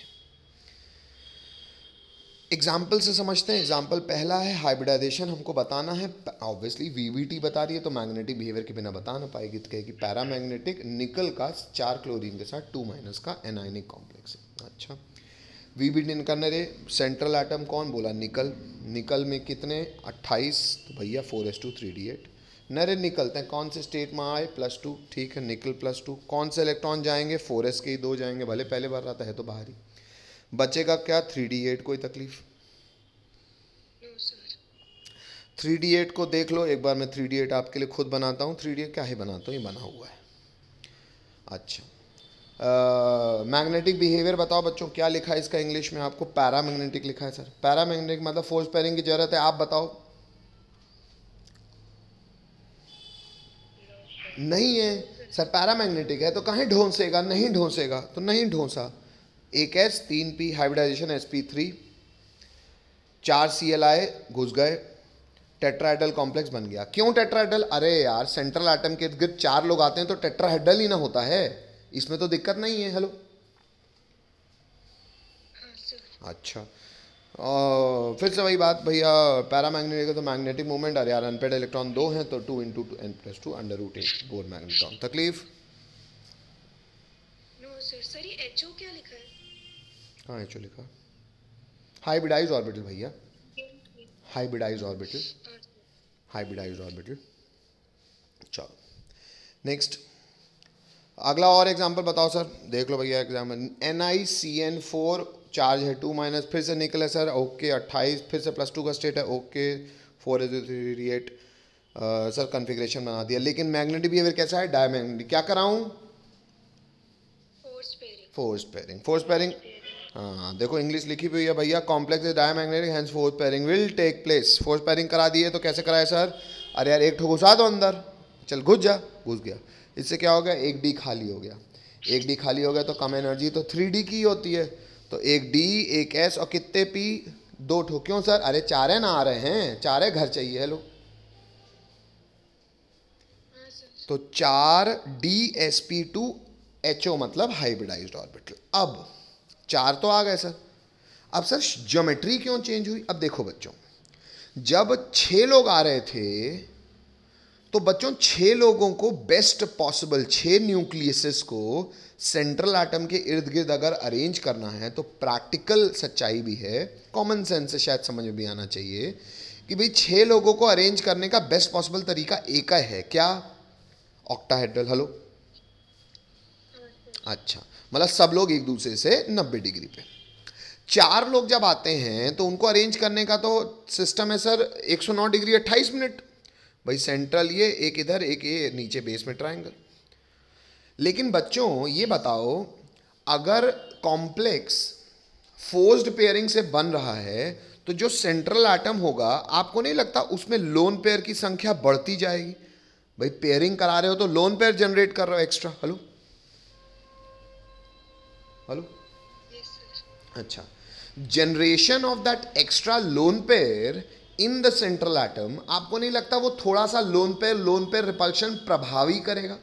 एग्जाम्पल से समझते हैं। एग्जाम्पल पहला है हाइब्रिडाइजेशन हमको बताना है। ऑब्वियसली वीवीटी बता रही है तो मैग्नेटिक बिहेवियर के बिना बता ना पाएगी, तो कहेगी पैरामैग्नेटिक निकल का चार क्लोरीन के साथ टू माइनस का एनायनिक कॉम्प्लेक्स है। अच्छा वी बी डी करने रे। सेंट्रल एटम कौन बोला? निकल। निकल में कितने? अट्ठाईस, तो भैया four S two three D eight. नरे निकलते हैं कौन से स्टेट में आए? Plus two. ठीक है, निकल प्लस टू। कौन से इलेक्ट्रॉन जाएंगे? फोर एस के ही दो जाएंगे, भले पहले बार आता है तो बाहर ही बचेगा क्या? Three D eight. कोई तकलीफ? थ्री डी एट को देख लो एक बार, मैं थ्री डी एट आपके लिए खुद बनाता हूँ। थ्री डी एट क्या ही बनाता हूँ, ये बना हुआ है। अच्छा, मैग्नेटिक बिहेवियर बताओ बच्चों, क्या लिखा है इसका इंग्लिश में? आपको पैरामैग्नेटिक लिखा है सर। पैरामैग्नेटिक मतलब फोर्स पेयरिंग की जरूरत है, आप बताओ। नहीं है सर, पैरामैग्नेटिक है तो कहीं ढोंसेगा? नहीं ढोंसेगा, तो नहीं ढोंसा। एक एस, तीन P, hybridisation S P three, चार सी एल आए, घुस गए, टेट्राहेड्रल कॉम्प्लेक्स बन गया। क्यों टेट्राहेड्रल? अरे यार, सेंट्रल एटम के इर्द गिर्द चार लोग आते हैं तो टेट्राहेड्रल ही ना होता है, इसमें तो दिक्कत नहीं है। हेलो, अच्छा, और फिर से वही बात भैया, पैरामैग्नेटिक है तो मैग्नेटिक मूवमेंट, अरे यार अनपेड इलेक्ट्रॉन दो हैं तो two into two N plus two under root eight Bohr magnetron. तकलीफ? No sir. सर ये एचओ क्या लिखा है? कहाँ एचओ लिखा? हाइब्रिडाइज ऑर्बिटल भैया, हाइब्रिडाइज ऑर्बिटल, हाइब्रिडाइज ऑर्बिटल। चलो नेक्स्ट, अगला और एग्जांपल बताओ सर। देख लो भैया example, N I C N four, charge है टू माइनस, फिर से निकले सर, ओके, अट्ठाईस, फिर से प्लस टू का स्टेट है, okay, four three eight, sir configuration बना दिया, लेकिन मैग्नेटिक बिहेवियर कैसा है? डायमैग्नेटिक। क्या कराऊं? Force pairing. Force pairing, force pairing. हाँ देखो इंग्लिश लिखी हुई है भैया, complex is diamagnetic hence force pairing will take place. Force pairing करा दिए तो कैसे कराए सर? अरे यार एक ठो घुसा दो अंदर, चल घुस जा, घुस गया। इससे क्या हो गया? एक डी खाली हो गया। एक डी खाली हो गया तो कम एनर्जी तो थ्री डी की होती है, तो एक डी, एक एस और कितने पी? दो ठो। क्यों सर? अरे चारे ना आ रहे हैं, चारे घर चाहिए। हेलो, तो चार D S P two H O मतलब हाइब्रिडाइज्ड ऑर्बिटल। अब चार तो आ गए सर, अब सर ज्योमेट्री क्यों चेंज हुई? अब देखो बच्चों, जब छह लोग आ रहे थे तो बच्चों छह लोगों को बेस्ट पॉसिबल, छह न्यूक्लियसेस को सेंट्रल एटम के इर्द गिर्द अगर अरेंज करना है तो प्रैक्टिकल सच्चाई भी है, कॉमन सेंस से शायद समझ में भी आना चाहिए कि भाई छह लोगों को अरेंज करने का बेस्ट पॉसिबल तरीका एक ही है, क्या? ऑक्टाहेड्रल। हेलो, अच्छा, मतलब सब लोग एक दूसरे से नब्बे डिग्री पे। चार लोग जब आते हैं तो उनको अरेंज करने का तो सिस्टम है सर एक सौ नौ डिग्री अट्ठाईस मिनट। भाई सेंट्रल ये, एक इधर, एक ये नीचे बेस में ट्रायंगल। लेकिन बच्चों ये बताओ, अगर कॉम्प्लेक्स फोर्स्ड पेयरिंग से बन रहा है तो जो सेंट्रल एटम होगा, आपको नहीं लगता उसमें लोन पेयर की संख्या बढ़ती जाएगी? भाई पेयरिंग करा रहे हो तो लोन पेयर जनरेट कर रहे हो एक्स्ट्रा। हेलो हेलो, अच्छा, generation of that extra lone pair in the central atom, आपको नहीं लगता वो थोड़ा सा lone pair lone pair repulsion प्रभावी करेगा?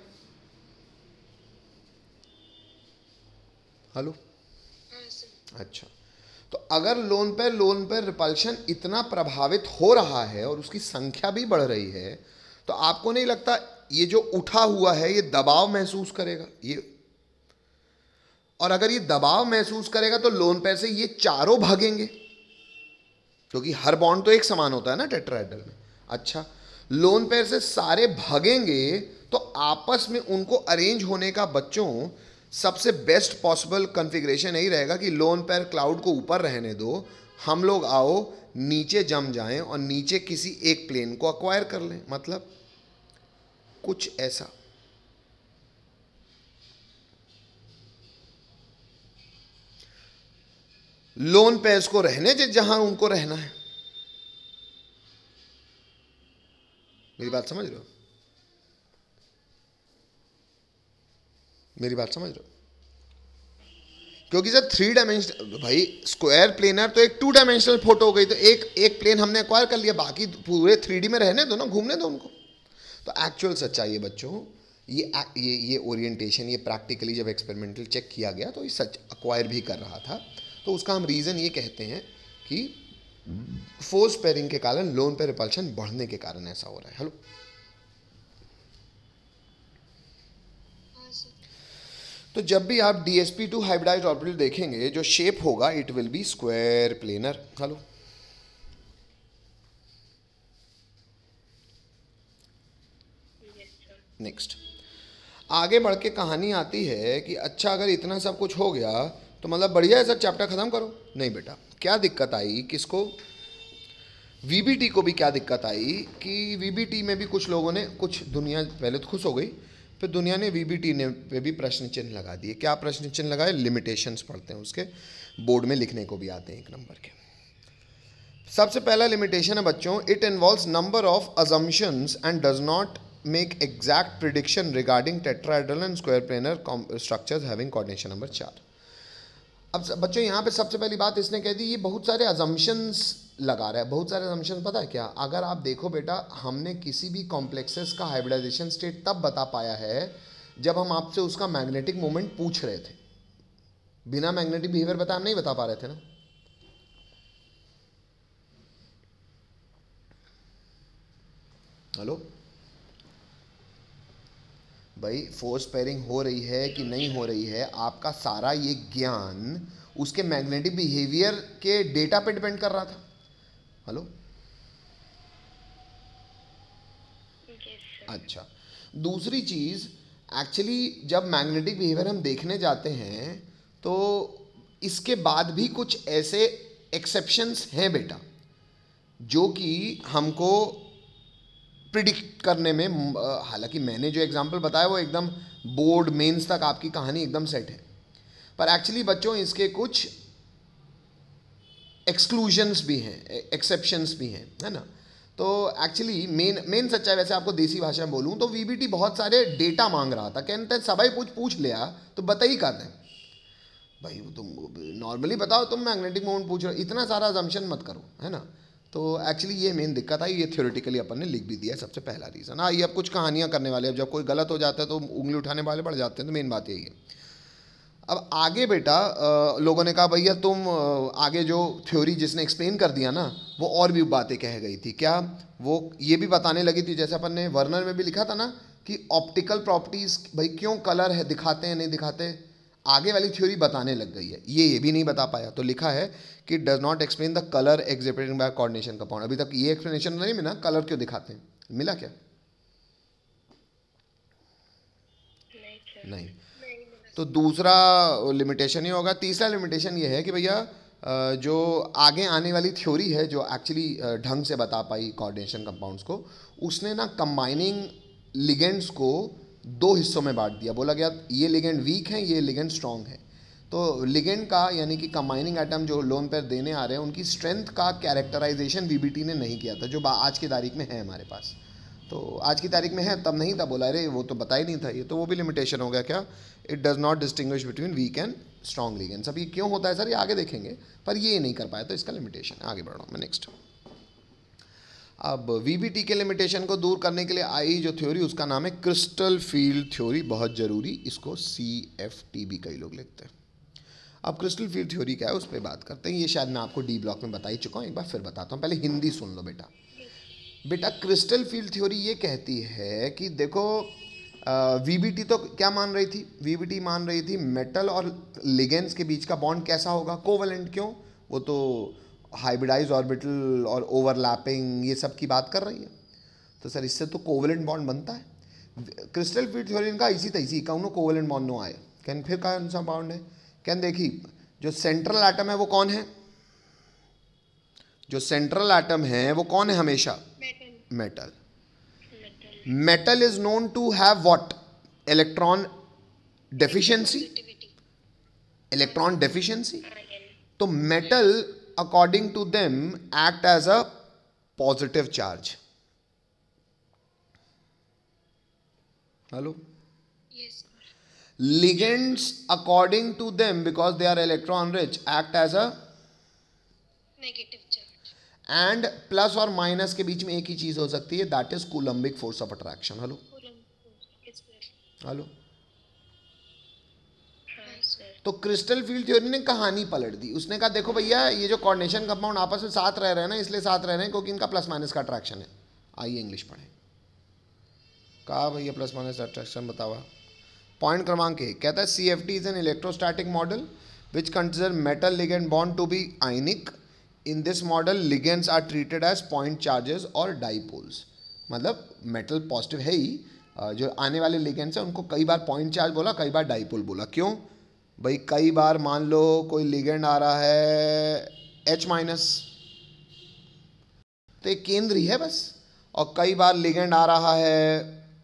हेलो, अच्छा, तो अगर lone pair lone pair repulsion इतना प्रभावित हो रहा है और उसकी संख्या भी बढ़ रही है, तो आपको नहीं लगता ये जो उठा हुआ है ये दबाव महसूस करेगा? ये, और अगर ये दबाव महसूस करेगा तो लोन पेयर से ये चारों भागेंगे, क्योंकि हर बॉन्ड तो एक समान होता है ना टेट्राहेड्रल में। अच्छा, लोन पेयर से सारे भागेंगे तो आपस में उनको अरेंज होने का बच्चों सबसे बेस्ट पॉसिबल कॉन्फ़िगरेशन यही रहेगा कि लोन पेयर क्लाउड को ऊपर रहने दो, हम लोग आओ नीचे जम जाएं और नीचे किसी एक प्लेन को अक्वायर कर लें, मतलब कुछ ऐसा। लोन पेयर्स को रहने दे जहां उनको रहना है। मेरी बात समझ रहे हो? मेरी बात समझ रहे हो? क्योंकि सर थ्री डायमेंशनल, भाई स्क्वायर प्लेनर तो एक टू डायमेंशनल फोटो हो गई, तो एक एक प्लेन हमने एक्वायर कर लिया, बाकी पूरे थ्री डी में रहने दो ना, घूमने दो उनको। तो एक्चुअल सच्चाई है बच्चों, ये ये ये ओरिएंटेशन, ये प्रैक्टिकली जब एक्सपेरिमेंटल चेक किया गया तो ये सच एक्वायर भी कर रहा था। तो उसका हम रीज़न ये कहते हैं कि फोर्स पेयरिंग के कारण लोन पेयर रिपल्शन बढ़ने के कारण ऐसा हो रहा है। हेलो, तो जब भी आप D S P two hybridised orbital देखेंगे जो शेप होगा it will be square planar. Hello, next आगे बढ़ के कहानी आती है कि अच्छा अगर इतना सब कुछ हो गया तो मतलब बढ़िया है सर, चैप्टर खत्म करो। नहीं बेटा, क्या दिक्कत आई किसको? वी बी टी को भी क्या दिक्कत आई कि वी बी टी में भी कुछ लोगों ने, कुछ दुनिया पहले तो खुश हो गई, फिर दुनिया ने वी बी टी ने पे भी प्रश्न चिन्ह लगा दिए। क्या प्रश्न चिन्ह लगाए? लिमिटेशंस पढ़ते हैं उसके, बोर्ड में लिखने को भी आते हैं एक नंबर के। सबसे पहला लिमिटेशन है बच्चों, it involves number of assumptions and does not make exact prediction regarding tetrahedral and square planar structures having coordination number four. अब बच्चों यहाँ पे सबसे पहली बात इसने कह दी, ये बहुत सारे अजम्पशंस लगा रहा है। बहुत सारे अजम्पशंस पता है क्या? अगर आप देखो बेटा, हमने किसी भी कॉम्प्लेक्सेस का हाइब्रिडाइजेशन स्टेट तब बता पाया है जब हम आपसे उसका मैग्नेटिक मोमेंट पूछ रहे थे। बिना मैग्नेटिक बिहेवियर बताए हम नहीं बता पा रहे थे ना। हेलो भाई, फोर्स पेयरिंग हो रही है कि नहीं हो रही है, आपका सारा ये ज्ञान उसके मैग्नेटिक बिहेवियर के डेटा पे डिपेंड कर रहा था। हेलो, अच्छा, दूसरी चीज, एक्चुअली जब मैग्नेटिक बिहेवियर हम देखने जाते हैं तो इसके बाद भी कुछ ऐसे एक्सेप्शंस हैं बेटा जो कि हमको प्रिडिक्ट करने में, हालांकि मैंने जो एग्जांपल बताया वो एकदम बोर्ड मेंस तक आपकी कहानी एकदम सेट है, पर एक्चुअली बच्चों इसके कुछ एक्सक्लूजन्स भी हैं, एक्सेप्शंस भी हैं, है ना। तो एक्चुअली मेन मेन सच्चाई, वैसे आपको देसी भाषा में बोलूँ तो वी बी टी बहुत सारे डेटा मांग रहा था, कहते हैं सभी कुछ पूछ लिया तो बताइए कर दें भाई, तुम नॉर्मली बताओ, तुम मैग्नेटिक मोमेंट पूछ रहे हो, इतना सारा अजम्पशन मत करो, है ना। तो एक्चुअली ये मेन दिक्कत आई, ये थ्योरेटिकली अपन ने लिख भी दिया, सबसे पहला रीज़न। हाँ, ये अब कुछ कहानियाँ करने वाले, अब जब कोई गलत हो जाता है तो उंगली उठाने वाले बढ़ जाते हैं, तो मेन बात यही है। अब आगे बेटा आ, लोगों ने कहा भैया तुम आ, आगे जो थ्योरी जिसने एक्सप्लेन कर दिया ना, वो और भी बातें कह गई थी। क्या? वो ये भी बताने लगी थी, जैसे अपन ने वर्नर में भी लिखा था ना कि ऑप्टिकल प्रॉपर्टीज़ भाई क्यों कलर है दिखाते हैं नहीं दिखाते, आगे वाली थ्योरी बताने लग गई है। ये ये भी नहीं बता पाया, तो लिखा है कि does not explain the colour exhibited by coordination compound. अभी तक ये एक्सप्लेनेशन नहीं मिला, कलर क्यों दिखाते हैं, मिला क्या? नहीं, तो दूसरा लिमिटेशन ये होगा। तीसरा लिमिटेशन ये है कि भैया जो आगे आने वाली थ्योरी है जो एक्चुअली ढंग से बता पाई कोऑर्डिनेशन कंपाउंड्स को, उसने ना कंबाइनिंग लिगेंड्स को दो हिस्सों में बांट दिया। बोला गया ये लिगेंड वीक है, ये लिगेंड स्ट्रॉन्ग है। तो लिगेंड का यानी कि कंबाइनिंग आइटम जो लोन पर देने आ रहे हैं उनकी स्ट्रेंथ का कैरेक्टराइजेशन वी बी टी ने नहीं किया था, जो आज की तारीख में है हमारे पास। तो आज की तारीख में है, तब नहीं था, बोला अरे वो तो बता ही नहीं था ये, तो वो भी लिमिटेशन हो गया। क्या? It does not distinguish between weak and strong ligands. अब ये क्यों होता है सर, ये आगे देखेंगे, पर ये नहीं कर पाया तो इसका लिमिटेशन। आगे बढ़ रहा हूँ मैं, नेक्स्ट। अब वी बी टी के लिमिटेशन को दूर करने के लिए आई जो थ्योरी, उसका नाम है क्रिस्टल फील्ड थ्योरी। बहुत ज़रूरी, इसको सी एफ टी भी कई लोग लिखते हैं। अब क्रिस्टल फील्ड थ्योरी क्या है उस पर बात करते हैं। ये शायद मैं आपको डी ब्लॉक में बता ही चुका हूँ, एक बार फिर बताता हूँ, पहले हिंदी सुन लो बेटा। बेटा क्रिस्टल फील्ड थ्योरी ये कहती है कि देखो वी बी टी तो क्या मान रही थी, वी बी टी मान रही थी मेटल और लिगेंड्स के बीच का बॉन्ड कैसा होगा, कोवलेंट। क्यों? वो तो हाइब्रिडाइज ऑर्बिटल और ओवरलैपिंग ये सब की बात कर रही है, तो सर इससे तो कोवलेंट बॉन्ड बनता है। क्रिस्टल फील्ड थ्योरी का इसी तैसी कहूँ कोवलेंट बॉन्ड नो आए, कैन फिर कौन सा बॉन्ड है? कैन देखी जो सेंट्रल एटम है वो कौन है, जो सेंट्रल एटम है वो कौन है हमेशा? Metal. Metal is known to have what? Electron deficiency, electron deficiency. तो metal according to them act as a positive charge. Hello? Yes. Ligands according to them, because they are electron rich, act as a Negative charge. and plus और minus के बीच में एक ही चीज हो सकती है, that is coulombic force of attraction. Hello? Hello? तो crystal field theory ने कहानी पलट दी। उसने कहा देखो भैया ये जो कोऑर्डिनेशन कंपाउंड आपस में साथ रह रहे हैं ना, इसलिए साथ रह रहे हैं क्योंकि इनका प्लस माइनस का अट्रैक्शन है। आइए इंग्लिश पढ़ें। कहा भैया प्लस माइनस अट्रैक्शन बतावा। पॉइंट क्रमांक एक कहता है C F T is an electrostatic model which consider metal ligand bond to be ionic. In this model ligands are treated as point charges और डाइपोल्स. मतलब मेटल पॉजिटिव है ही, जो आने वाले लिगेंड्स हैं उनको कई बार पॉइंट चार्ज बोला, कई बार डाइपोल बोला. क्यों भाई? कई बार मान लो कोई लिगेंड आ रहा है H माइनस, तो एक केंद्र ही है बस. और कई बार लिगेंड आ रहा है,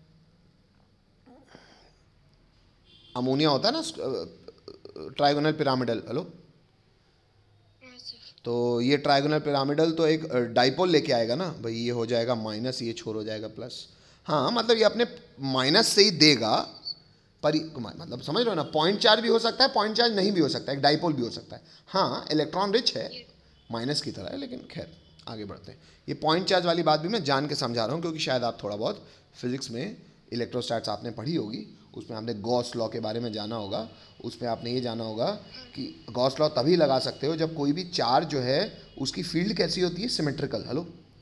अमोनिया होता है ना ट्राइगोनल पिरामिडल. हेलो, हाँ सर. तो ये ट्राइगोनल पिरामिडल तो एक डाइपोल लेके आएगा ना भाई. ये हो जाएगा माइनस, ये छोर हो जाएगा प्लस. हाँ मतलब ये अपने माइनस से ही देगा, पर मतलब समझ रहे हो ना, पॉइंट चार्ज भी हो सकता है, पॉइंट चार्ज नहीं भी हो सकता है, एक डाइपोल भी हो सकता है. हाँ इलेक्ट्रॉन रिच है, माइनस की तरह है, लेकिन खैर आगे बढ़ते हैं. ये पॉइंट चार्ज वाली बात भी मैं जान के समझा रहा हूँ, क्योंकि शायद आप थोड़ा बहुत फिजिक्स में इलेक्ट्रोस्टैट्स आपने पढ़ी होगी, उसमें आपने गॉस लॉ के बारे में जाना होगा. उसमें आपने ये जाना होगा कि गॉस लॉ तभी लगा सकते हो जब कोई भी चार्ज जो है उसकी फील्ड कैसी होती है, सिमेट्रिकल. हेलो,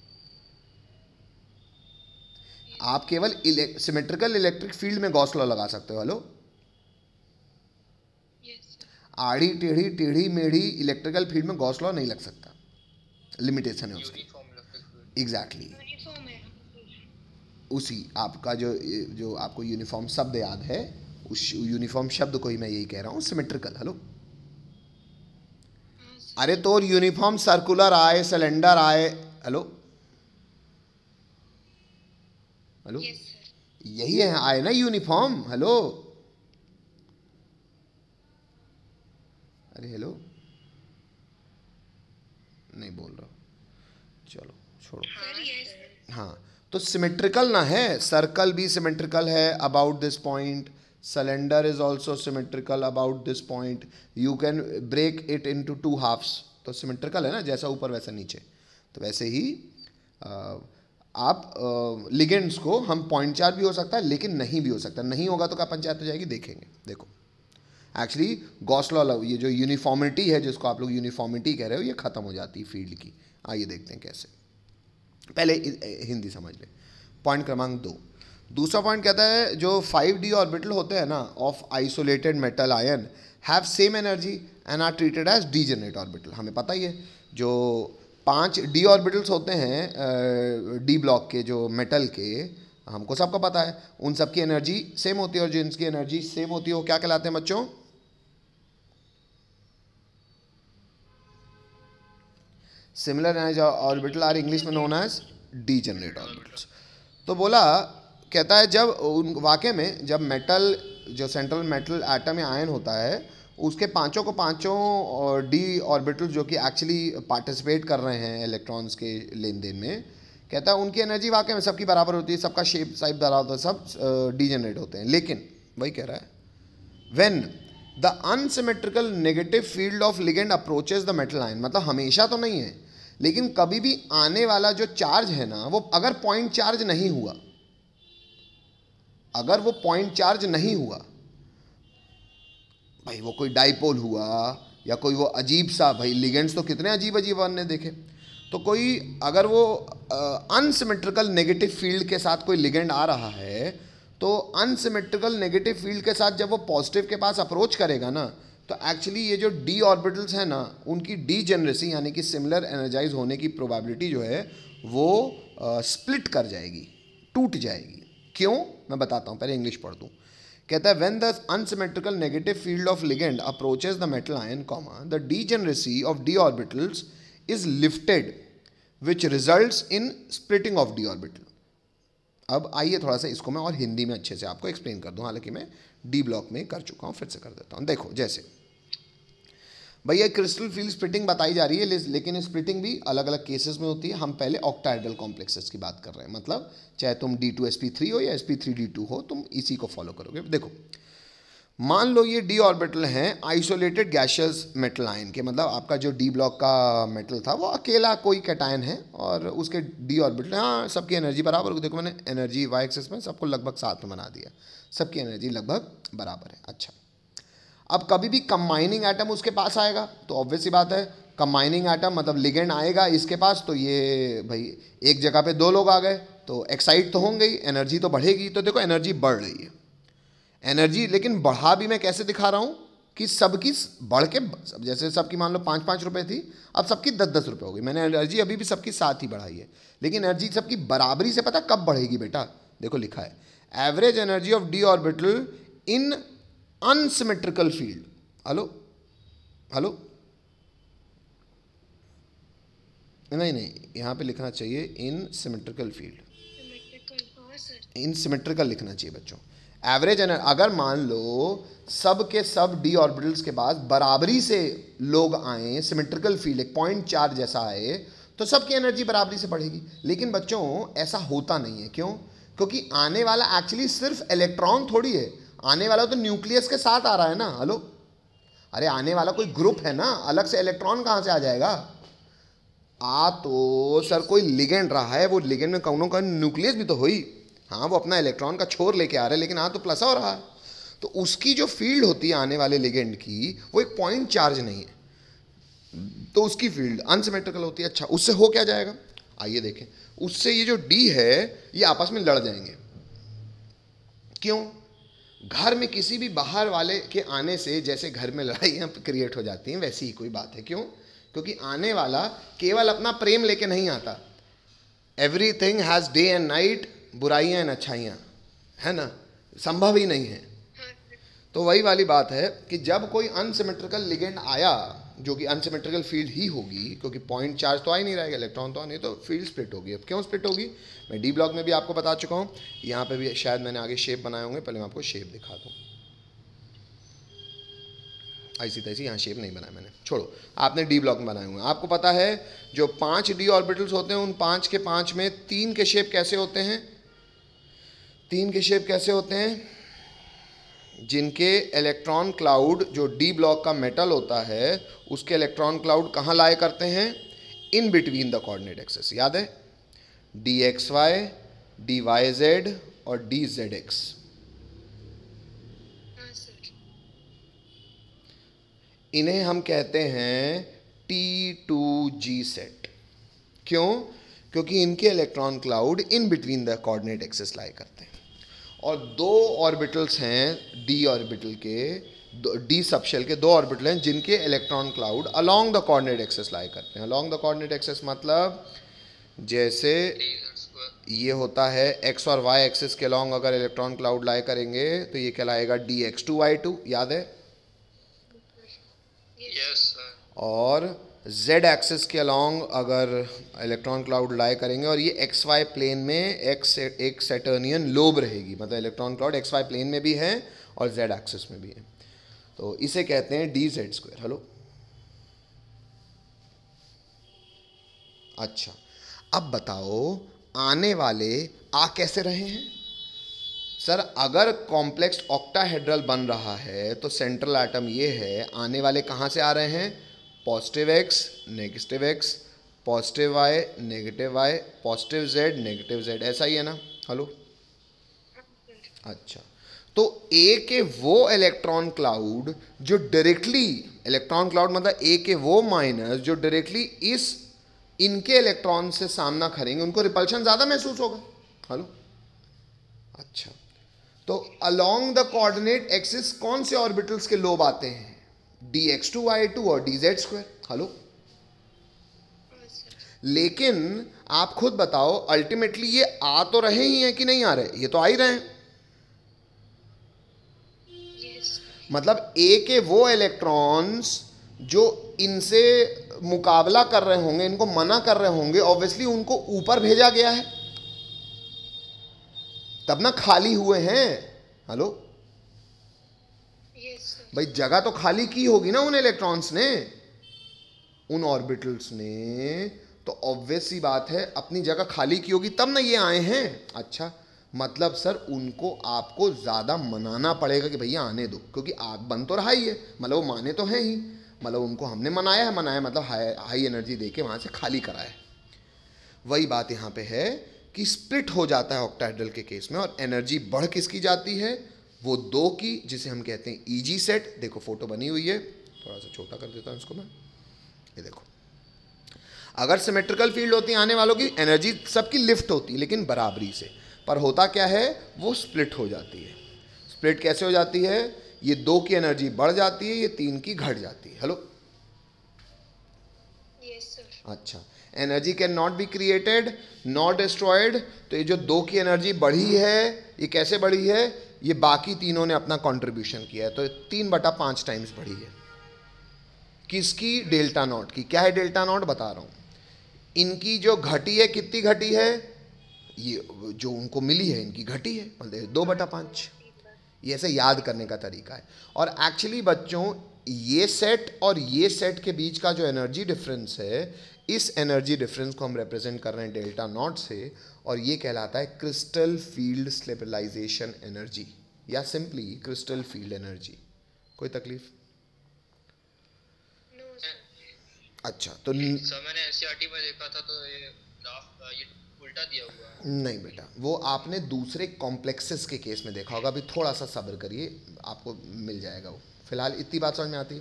आप केवल सिमेट्रिकल इलेक्ट्रिक फील्ड में गॉस लॉ लगा सकते हो. Hello, yes sir. आड़ी टेढ़ी टेढ़ी मेढ़ी इलेक्ट्रिकल फील्ड में गॉस लॉ नहीं लग सकता, लिमिटेशन है उसकी. Exactly exactly. यूनिफॉर्म है. उसी आपका जो जो आपको यूनिफॉर्म शब्द याद है, उस यूनिफॉर्म शब्द को ही मैं यही कह रहा हूँ, सिमेट्रिकल. हेलो, हाँ सर. अरे तो यूनिफॉर्म सर्कुलर आए, सिलेंडर आए. Hello hello, yes sir. यही है आए ना यूनिफॉर्म. हेलो, अरे हेलो नहीं बोल रहा, चलो छोड़ो. Sir yes. हाँ, तो सिमेट्रिकल ना है, सर्कल भी सिमेट्रिकल है about this point, cylinder is also symmetrical about this point, you can break it into two halves. तो सिमेट्रिकल है ना, जैसा ऊपर वैसा नीचे. तो वैसे ही आ, आप लिगेंड्स को हम पॉइंट चार्ज भी हो सकता है, लेकिन नहीं भी हो सकता. नहीं होगा तो क्या पंचायत हो जाएगी, देखेंगे. देखो एक्चुअली गॉस लॉ, ये जो यूनिफॉर्मिटी है, जिसको आप लोग यूनिफॉर्मिटी कह रहे हो, ये खत्म हो जाती है फील्ड की. आइए देखते हैं कैसे. पहले हिंदी समझ लें. पॉइंट क्रमांक दो, दूसरा पॉइंट कहता है जो फाइव डी ऑर्बिटल होते हैं ना of isolated metal ion have same energy and are treated as degenerate orbital. हमें पता ही है जो पांच डी ऑर्बिटल्स होते हैं डी ब्लॉक के, जो मेटल के, हमको सबका पता है, उन सब की एनर्जी सेम होती है. और जिनकी एनर्जी सेम होती है वो क्या कहलाते हैं बच्चों? Similar energy orbital are English में नोन एज डीजेनरेट ऑर्बिटल्स. तो बोला, कहता है जब उन वाकई में जब मेटल, जो सेंट्रल मेटल एटम या आयन होता है, उसके पांचों को पांचों डी ऑर्बिटल्स जो कि एक्चुअली पार्टिसिपेट कर रहे हैं इलेक्ट्रॉन्स के लेन देन में, कहता है उनकी एनर्जी वाकई में सबकी बराबर होती है, सबका शेप साइज बराबर होता है, सब डीजेनरेट होते हैं. लेकिन वही कह रहा है, when the unsymmetrical negative field of ligand approaches the metal ion, मतलब हमेशा तो नहीं है, लेकिन कभी भी आने वाला जो चार्ज है ना, वो अगर पॉइंट चार्ज नहीं हुआ, अगर वो पॉइंट चार्ज नहीं हुआ भाई, वो कोई डाइपोल हुआ या कोई वो अजीब सा, भाई लिगेंड्स तो कितने अजीब अजीब हमने देखे, तो कोई अगर वो अनसिमेट्रिकल नेगेटिव फील्ड के साथ कोई लिगेंड आ रहा है, तो अनसिमेट्रिकल नेगेटिव फील्ड के साथ जब वो पॉजिटिव के पास अप्रोच करेगा ना, तो एक्चुअली ये जो डी ऑर्बिटल्स हैं ना, उनकी डीजेनरेसी यानी कि सिमिलर एनर्जाइज होने की प्रोबेबिलिटी जो है वो स्प्लिट कर जाएगी, टूट जाएगी. क्यों, मैं बताता हूँ, पहले इंग्लिश पढ़ दूँ. कहता है when the unsymmetrical negative field of ligand approaches the metal ion, comma the degeneracy of d orbitals is lifted which results in splitting of d orbital. अब आइए थोड़ा सा इसको मैं और हिंदी में अच्छे से आपको एक्सप्लेन कर दूं, हालांकि मैं डी ब्लॉक में कर चुका हूं, फिर से कर देता हूं. देखो, जैसे भैया क्रिस्टल फील्ड स्प्लिटिंग बताई जा रही है, लेकिन स्प्लिटिंग भी अलग अलग केसेस में होती है. हम पहले ऑक्टाहेड्रल कॉम्प्लेक्सेस की बात कर रहे हैं, मतलब चाहे तुम d two S P three हो या S P three D two हो, तुम इसी को फॉलो करोगे. देखो, मान लो ये डी ऑर्बिटल हैं आइसोलेटेड गैशियस मेटल आयन के, मतलब आपका जो डी ब्लॉक का मेटल था वो अकेला कोई कैटायन है, और उसके डी ऑर्बिटल, हाँ सबकी एनर्जी बराबर. देखो मैंने एनर्जी वाई एक्सिस में सबको लगभग साथ में बना दिया, सबकी एनर्जी लगभग बराबर है. अच्छा, अब कभी भी कंबाइनिंग एटम उसके पास आएगा, तो ऑब्वियस सी बात है, कंबाइनिंग एटम मतलब लिगेंड आएगा इसके पास, तो ये भाई एक जगह पे दो लोग आ गए तो एक्साइट तो होंगे ही, एनर्जी तो बढ़ेगी. तो देखो एनर्जी बढ़ रही है, एनर्जी लेकिन बढ़ा भी मैं कैसे दिखा रहा हूँ कि सबकी बढ़ के, जैसे सबकी मान लो पाँच पाँच रुपए थी, अब सबकी दस दस रुपए हो गई। मैंने एनर्जी अभी भी सबकी साथ ही बढ़ाई है, लेकिन एनर्जी सबकी बराबरी से पता कब बढ़ेगी बेटा? देखो लिखा है average energy of d orbital in unsymmetrical field. Hello hello नहीं नहीं, यहाँ पे लिखना चाहिए इन सिमेट्रिकल फील्ड, सिमेट्रिकल। हाँ सर। इन सिमेट्रिकल लिखना चाहिए बच्चों। एवरेज एनर्जी, अगर मान लो सब के सब डी ऑर्बिटल्स के पास बराबरी से लोग आए, सिमेट्रिकल फील्ड एक पॉइंट चार्ज जैसा आए, तो सबकी एनर्जी बराबरी से बढ़ेगी। लेकिन बच्चों ऐसा होता नहीं है। क्यों? क्योंकि आने वाला एक्चुअली सिर्फ इलेक्ट्रॉन थोड़ी है, आने वाला तो न्यूक्लियस के साथ आ रहा है ना। हेलो, अरे आने वाला कोई ग्रुप है ना, अलग से इलेक्ट्रॉन कहाँ से आ जाएगा? आ तो सर कोई लिगेंड रहा है, वो लिगेंड में कौनों का न्यूक्लियस भी तो हुई। हाँ वो अपना इलेक्ट्रॉन का छोर लेके आ रहा है, लेकिन हाँ तो प्लस हो रहा है। तो उसकी जो फील्ड होती है आने वाले लिगेंड की, वो एक पॉइंट चार्ज नहीं है, तो उसकी फील्ड अनसिमेट्रिकल होती है। अच्छा, उससे हो क्या जाएगा? आइए देखें। उससे ये जो डी है ये आपस में लड़ जाएंगे। क्यों? घर में किसी भी बाहर वाले के आने से जैसे घर में लड़ाइयाँ क्रिएट हो जाती हैं, वैसी ही कोई बात है। क्यों? क्योंकि आने वाला केवल अपना प्रेम लेके नहीं आता। Everything has day and night, बुराइयाँ एंड अच्छाइयाँ, है ना, संभव ही नहीं है। तो वही वाली बात है कि जब कोई अनसिमेट्रिकल लिगेंड आया, जो कि अनसिमेट्रिकल फील्ड ही होगी, क्योंकि पॉइंट चार्ज तो आ ही नहीं रहेगा, इलेक्ट्रॉन तो आ नहीं, तो फील्ड स्प्लिट होगी। अब क्यों स्प्लिट होगी मैं डी ब्लॉक में भी आपको बता चुका हूँ, यहाँ पे भी शायद मैंने आगे शेप बनाए होंगे, पहले मैं आपको शेप दिखा दूँ। ऐसी तैसी यहाँ शेप नहीं बनाया मैंने, छोड़ो, आपने डी ब्लॉक में बनाए हुए हैं। आपको पता है जो पांच डी ऑर्बिटल्स होते हैं, उन पांच के पांच में तीन के शेप कैसे होते हैं? तीन के शेप कैसे होते हैं? जिनके इलेक्ट्रॉन क्लाउड, जो डी ब्लॉक का मेटल होता है, उसके इलेक्ट्रॉन क्लाउड कहाँ लाए करते हैं? In between the coordinate axis. याद है? D x y, d y z और डी जेड एक्स। इन्हें हम कहते हैं टी टू जी सेट। क्यों? क्योंकि इनके electron cloud in between the coordinate axis lie करते हैं। और दो ऑर्बिटल्स हैं डी ऑर्बिटल के, डी सबशेल के दो ऑर्बिटल हैं जिनके electron cloud along the coordinate axis lie करते हैं। अलोंग द कोऑर्डिनेट एक्सिस मतलब जैसे ये होता है एक्स और वाई एक्सिस के अलोंग अगर इलेक्ट्रॉन क्लाउड लाई करेंगे तो ये कहलाएगा d x two y two. याद है? Yes, sir. और z एक्सिस के अलोंग अगर इलेक्ट्रॉन क्लाउड लाई करेंगे और ये एक्स वाई प्लेन में एक्स एक सैटर्नियन लोब रहेगी, मतलब electron cloud x y plane में भी है और z एक्सिस में भी है, तो इसे कहते हैं डी जेड स्क्वायर। हेलो, अच्छा अब बताओ आने वाले आ कैसे रहे हैं? सर अगर कॉम्प्लेक्स ऑक्टाहेड्रल बन रहा है तो सेंट्रल एटम ये है, आने वाले कहाँ से आ रहे हैं? Positive x, negative x, positive Y, negative y, positive z, negative z, ऐसा ही है ना? हेलो, अच्छा तो ए के वो इलेक्ट्रॉन क्लाउड जो डायरेक्टली, इलेक्ट्रॉन क्लाउड मतलब ए के वो माइनस जो डायरेक्टली इस इनके इलेक्ट्रॉन से सामना करेंगे, उनको रिपल्शन ज़्यादा महसूस होगा। हेलो, अच्छा तो अलोंग द कोऑर्डिनेट एक्सिस कौन से ऑर्बिटल्स के लोब आते हैं? D x two y two और डी जेड स्क्वायर। हेलो, लेकिन आप खुद बताओ अल्टीमेटली ये आ तो रहे ही हैं कि नहीं आ रहे? ये तो आ ही रहे हैं। yes. मतलब ए के वो इलेक्ट्रॉन्स जो इनसे मुकाबला कर रहे होंगे, इनको मना कर रहे होंगे, ऑब्वियसली उनको ऊपर भेजा गया है, तब ना खाली हुए हैं। हेलो, yes, भाई जगह तो खाली की होगी ना उन इलेक्ट्रॉन्स ने, उन ऑर्बिटल्स ने, तो ऑब्वियस सी बात है अपनी जगह खाली की होगी, तब ना ये आए हैं। अच्छा मतलब सर उनको आपको ज़्यादा मनाना पड़ेगा कि भैया आने दो, क्योंकि आप बन तो रहा ही है, मतलब वो माने तो हैं ही, मतलब उनको हमने मनाया है, मनाया मतलब हाई हाई एनर्जी दे के वहाँ से खाली कराया है। वही बात यहाँ पे है कि स्प्लिट हो जाता है ऑक्टाहेड्रल के केस में, और एनर्जी बढ़ किसकी जाती है? वो दो की, जिसे हम कहते हैं ईजी सेट। देखो फोटो बनी हुई है, थोड़ा सा छोटा कर देता हूँ इसको मैं, ये देखो। अगर सिमेट्रिकल फील्ड होती है आने वालों की, एनर्जी सबकी लिफ्ट होती है लेकिन बराबरी से, पर होता क्या है? वो स्प्लिट हो जाती है। स्प्लिट कैसे हो जाती है, ये दो की एनर्जी बढ़ जाती है, ये तीन की घट जाती है। Hello, Yes, sir. अच्छा, energy can not be created not destroyed. तो ये जो दो की एनर्जी बढ़ी है, ये कैसे बढ़ी है, ये बाकी तीनों ने अपना कंट्रीब्यूशन किया है, तो तीन बटा पाँच टाइम्स बढ़ी है। किसकी? डेल्टा नॉट की। क्या है डेल्टा नॉट, बता रहा हूँ। इनकी जो घटी है, कितनी घटी है, ये जो उनको मिली है इनकी घटी है, मतलब दो बटा पाँच। ये ऐसे याद करने का तरीका है। और एक्चुअली बच्चों, ये सेट और ये सेट के बीच का जो एनर्जी डिफरेंस है, इस एनर्जी डिफरेंस को हम रिप्रेजेंट कर रहे हैं डेल्टा नॉट से, और ये कहलाता है क्रिस्टल फील्ड स्टेबलाइजेशन एनर्जी, या सिंपली क्रिस्टल फील्ड एनर्जी। कोई तकलीफ? No, sir. अच्छा, तो सर मैंने एनसीईआरटी में देखा था, तो ये ग्राफ ये उल्टा दिया हुआ है। नहीं बेटा, वो आपने दूसरे कॉम्प्लेक्सेस के केस में देखा होगा। अभी थोड़ा सा सब्र करिए, आपको मिल जाएगा वो। फिलहाल इतनी बात समझ में आती है?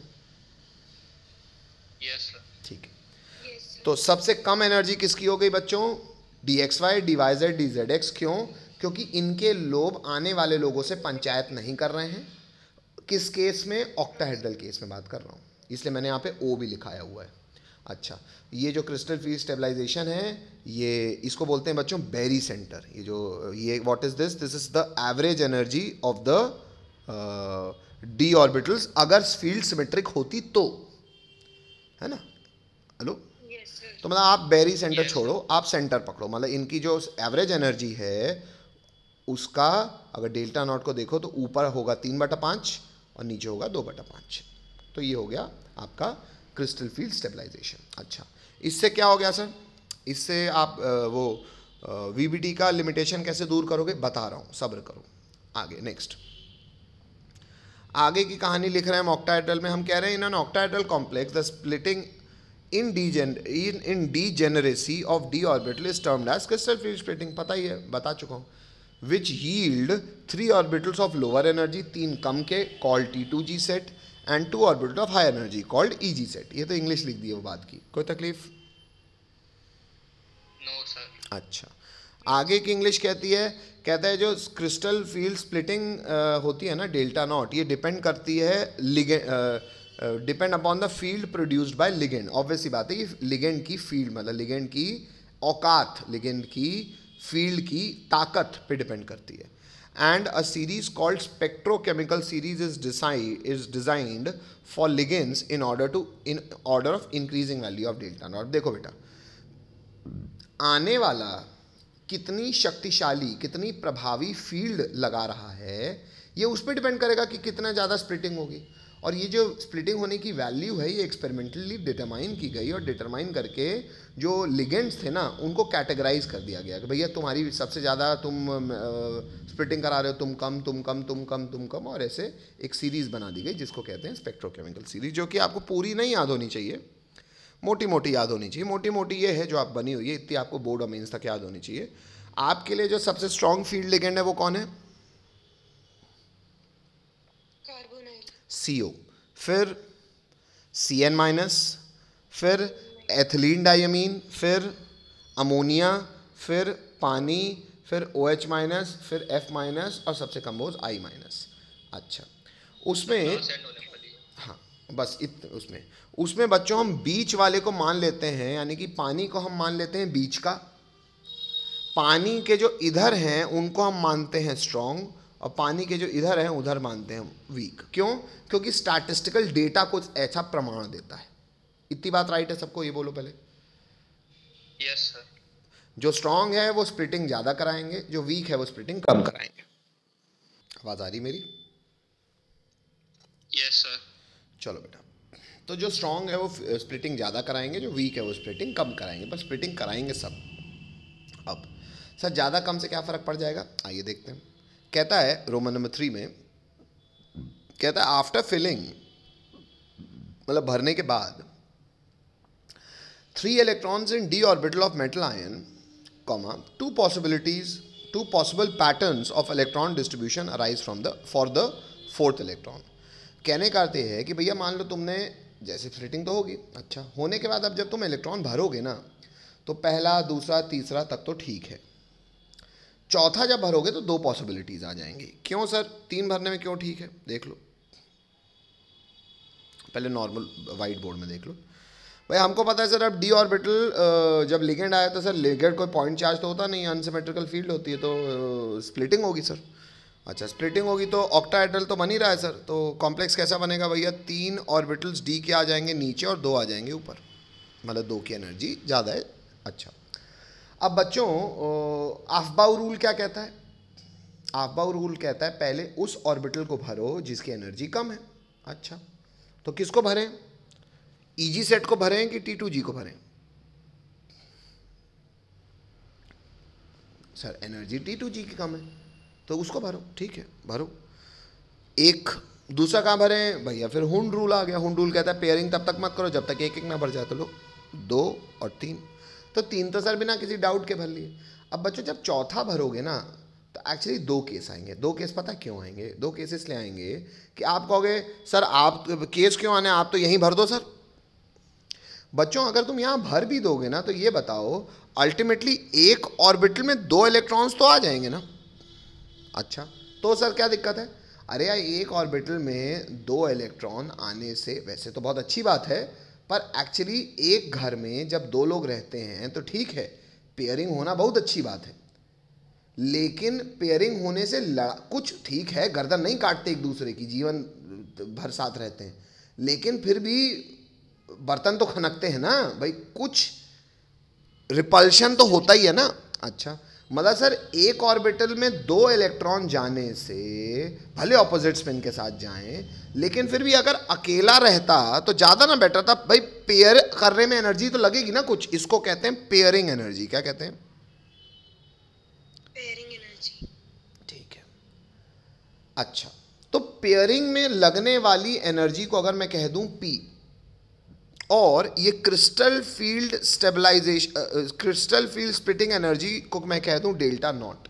Yes sir. ठीक है। Yes, sir. तो सबसे कम एनर्जी किसकी हो गई बच्चों? D x y d y z d z x. क्यों? क्योंकि इनके लोब आने वाले लोगों से पंचायत नहीं कर रहे हैं। किस केस में? ऑक्टाहेड्रल केस में बात कर रहा हूँ, इसलिए मैंने यहाँ पे ओ भी लिखाया हुआ है। अच्छा, ये जो क्रिस्टल फील्ड स्टेबलाइजेशन है, ये इसको बोलते हैं बच्चों बेरी सेंटर। ये जो ये what is this this is the average energy of the d orbitals, अगर फील्ड सिमेट्रिक होती तो, है ना। Hello, Yes, sir. तो मतलब आप बेरी सेंटर Yes. छोड़ो, आप सेंटर पकड़ो। मतलब इनकी जो एवरेज एनर्जी है, उसका अगर डेल्टा नॉट को देखो तो ऊपर होगा तीन बटा पाँच और नीचे होगा दो बटा पाँच। तो ये हो गया आपका क्रिस्टल फील्ड स्टेबलाइजेशन। अच्छा, इससे क्या हो गया सर? इससे आप अ, वो वीबीटी का लिमिटेशन कैसे दूर करोगे, बता रहा हूँ, सब्र करो। आगे नेक्स्ट, आगे की कहानी लिख रहे हैं हम ऑक्टाहेड्रल में। हम कह रहे हैं in an octahedral complex the splitting in degen in in degeneracy of d orbital is termed as crystal field splitting. पता ही है, बता चुका हूँ। Which yield three orbitals of lower energy, तीन कम के, called t two g set, and two orbital of high energy called e g set. ये तो इंग्लिश लिख दी है वो बात की, कोई तकलीफ? No sir. अच्छा, आगे की इंग्लिश कहती है, कहता है जो क्रिस्टल फील्ड स्प्लिटिंग होती है ना, डेल्टा नॉट, ये डिपेंड करती है ligand, depend upon the field produced by ligand. Obvious सी बात है, ये लिगेंड की फील्ड, मतलब लिगेंड की औकात, लिगेंड की फील्ड की ताकत पे डिपेंड करती है। And a series called spectrochemical series is decide is designed for ligands in order to in order of increasing value of delta nought. देखो बेटा, आने वाला कितनी शक्तिशाली, कितनी प्रभावी फील्ड लगा रहा है, ये उस पर डिपेंड करेगा कि कितना ज़्यादा स्प्लिटिंग होगी। और ये जो स्प्लिटिंग होने की वैल्यू है, ये एक्सपेरिमेंटली डिटरमाइन की गई, और डिटरमाइन करके जो लिगेंड्स थे ना, उनको कैटेगराइज कर दिया गया कि भैया तुम्हारी सबसे ज़्यादा तुम स्प्लिटिंग करा रहे हो, तुम कम तुम कम तुम कम तुम कम, और ऐसे एक सीरीज़ बना दी गई जिसको कहते हैं स्पेक्ट्रोकेमिकल सीरीज, जो कि आपको पूरी नहीं याद होनी चाहिए, मोटी मोटी याद होनी चाहिए। मोटी मोटी ये है जो आप बनी हुई है, इतनी आपको बोर्ड और मेंस तक याद होनी चाहिए। आपके लिए जो सबसे स्ट्रॉन्ग फील्ड लिगेंड है वो कौन है? Carbonyl. सी ओ, फिर सी एन माइनस, फिर एथिलीन डाइमीन, फिर अमोनिया, फिर पानी, फिर ओ एच माइनस, फिर एफ माइनस, और सबसे कंपोज आई माइनस। अच्छा, उसमें सेंड होने वाली है। हाँ बस इत उसमें उसमें बच्चों हम बीच वाले को मान लेते हैं, यानी कि पानी को हम मान लेते हैं बीच का। पानी के जो इधर हैं उनको हम मानते हैं स्ट्रॉन्ग, और पानी के जो इधर हैं उधर मानते हैं वीक। क्यों? क्योंकि स्टैटिस्टिकल डेटा कुछ ऐसा प्रमाण देता है। इतनी बात राइट है सबको? ये बोलो पहले। Yes sir. जो स्ट्रॉन्ग है वो स्प्लिटिंग ज़्यादा कराएंगे, जो वीक है वो स्प्लिटिंग कम कराएंगे। आवाज़ आ रही मेरी? Yes sir. चलो बेटा, तो जो स्ट्रॉन्ग है वो स्प्लिटिंग ज़्यादा कराएंगे, जो वीक है वो स्प्लिटिंग कम कराएंगे, बस स्प्लिटिंग कराएंगे सब। अब सर ज़्यादा कम से क्या फ़र्क पड़ जाएगा, आइए देखते हैं। कहता है रोमन नंबर थ्री में, कहता है आफ्टर फिलिंग, मतलब भरने के बाद, three electrons in d orbital of metal ion, comma two possibilities two possible patterns of electron distribution arise from the for the fourth electron. कहने का अर्थ है कि भैया मान लो तुमने, जैसे स्प्लिटिंग तो होगी, अच्छा होने के बाद अब जब तुम इलेक्ट्रॉन भरोगे ना, तो पहला दूसरा तीसरा तक तो ठीक है, चौथा जब भरोगे तो दो पॉसिबिलिटीज आ जाएंगी। क्यों सर, तीन भरने में क्यों ठीक है, देख लो, पहले नॉर्मल वाइट बोर्ड में देख लो। भाई हमको पता है सर, अब डी ऑर्बिटल जब लिगेंड आया तो सर लिगेंड कोई पॉइंट चार्ज तो होता नहीं, अनसिमेट्रिकल फील्ड होती है, तो स्प्लिटिंग होगी सर। अच्छा, स्प्लिटिंग होगी तो ऑक्टाहेड्रल तो बन ही रहा है सर, तो कॉम्प्लेक्स कैसा बनेगा भैया, तीन ऑर्बिटल्स डी के आ जाएंगे नीचे और दो आ जाएंगे ऊपर, मतलब दो की एनर्जी ज़्यादा है। अच्छा, अब बच्चों आफ्बाउ रूल क्या कहता है, आफ्बाउ रूल कहता है पहले उस ऑर्बिटल को भरो जिसकी एनर्जी कम है। अच्छा, तो किसको भरें, ईजी सेट को भरें कि टी टू जी को भरें, sir energy t two g की कम है तो उसको भरो, ठीक है भरो। एक दूसरा कहाँ भरें भैया, फिर हुंड रूल आ गया, हुंड रूल कहता है पेयरिंग तब तक मत करो जब तक एक एक ना भर जाए, तो लो दो और तीन, तो तीन तो सर बिना किसी डाउट के भर लिए। अब बच्चों जब चौथा भरोगे ना तो एक्चुअली दो केस आएंगे, दो केस पता क्यों आएंगे, दो केस इसलिए आएंगे कि आप कहोगे सर आप केस क्यों आने, आप तो यहीं भर दो सर। बच्चों अगर तुम यहाँ भर भी दोगे ना तो ये बताओ अल्टीमेटली एक ऑर्बिटल में दो इलेक्ट्रॉन्स तो आ जाएंगे ना। अच्छा, तो सर क्या दिक्कत है, अरे यार एक ऑर्बिटल में दो इलेक्ट्रॉन आने से वैसे तो बहुत अच्छी बात है, पर एक्चुअली एक घर में जब दो लोग रहते हैं तो ठीक है पेयरिंग होना बहुत अच्छी बात है, लेकिन पेयरिंग होने से लड़ा कुछ ठीक है, गर्दन नहीं काटते एक दूसरे की, जीवन भर साथ रहते हैं, लेकिन फिर भी बर्तन तो खनकते हैं ना भाई, कुछ रिपल्शन तो होता ही है ना। अच्छा, मतलब सर एक ऑर्बिटल में दो इलेक्ट्रॉन जाने से भले ऑपोजिट स्पिन के साथ जाएं, लेकिन फिर भी अगर अकेला रहता तो ज़्यादा ना बेटर था भाई, पेयर करने में एनर्जी तो लगेगी ना कुछ, इसको कहते हैं पेयरिंग एनर्जी। क्या कहते हैं, पेयरिंग एनर्जी। ठीक है। अच्छा, तो पेयरिंग में लगने वाली एनर्जी को अगर मैं कह दूं पी, और ये crystal field stabilization crystal field splitting energy को मैं कह दूं डेल्टा नॉट।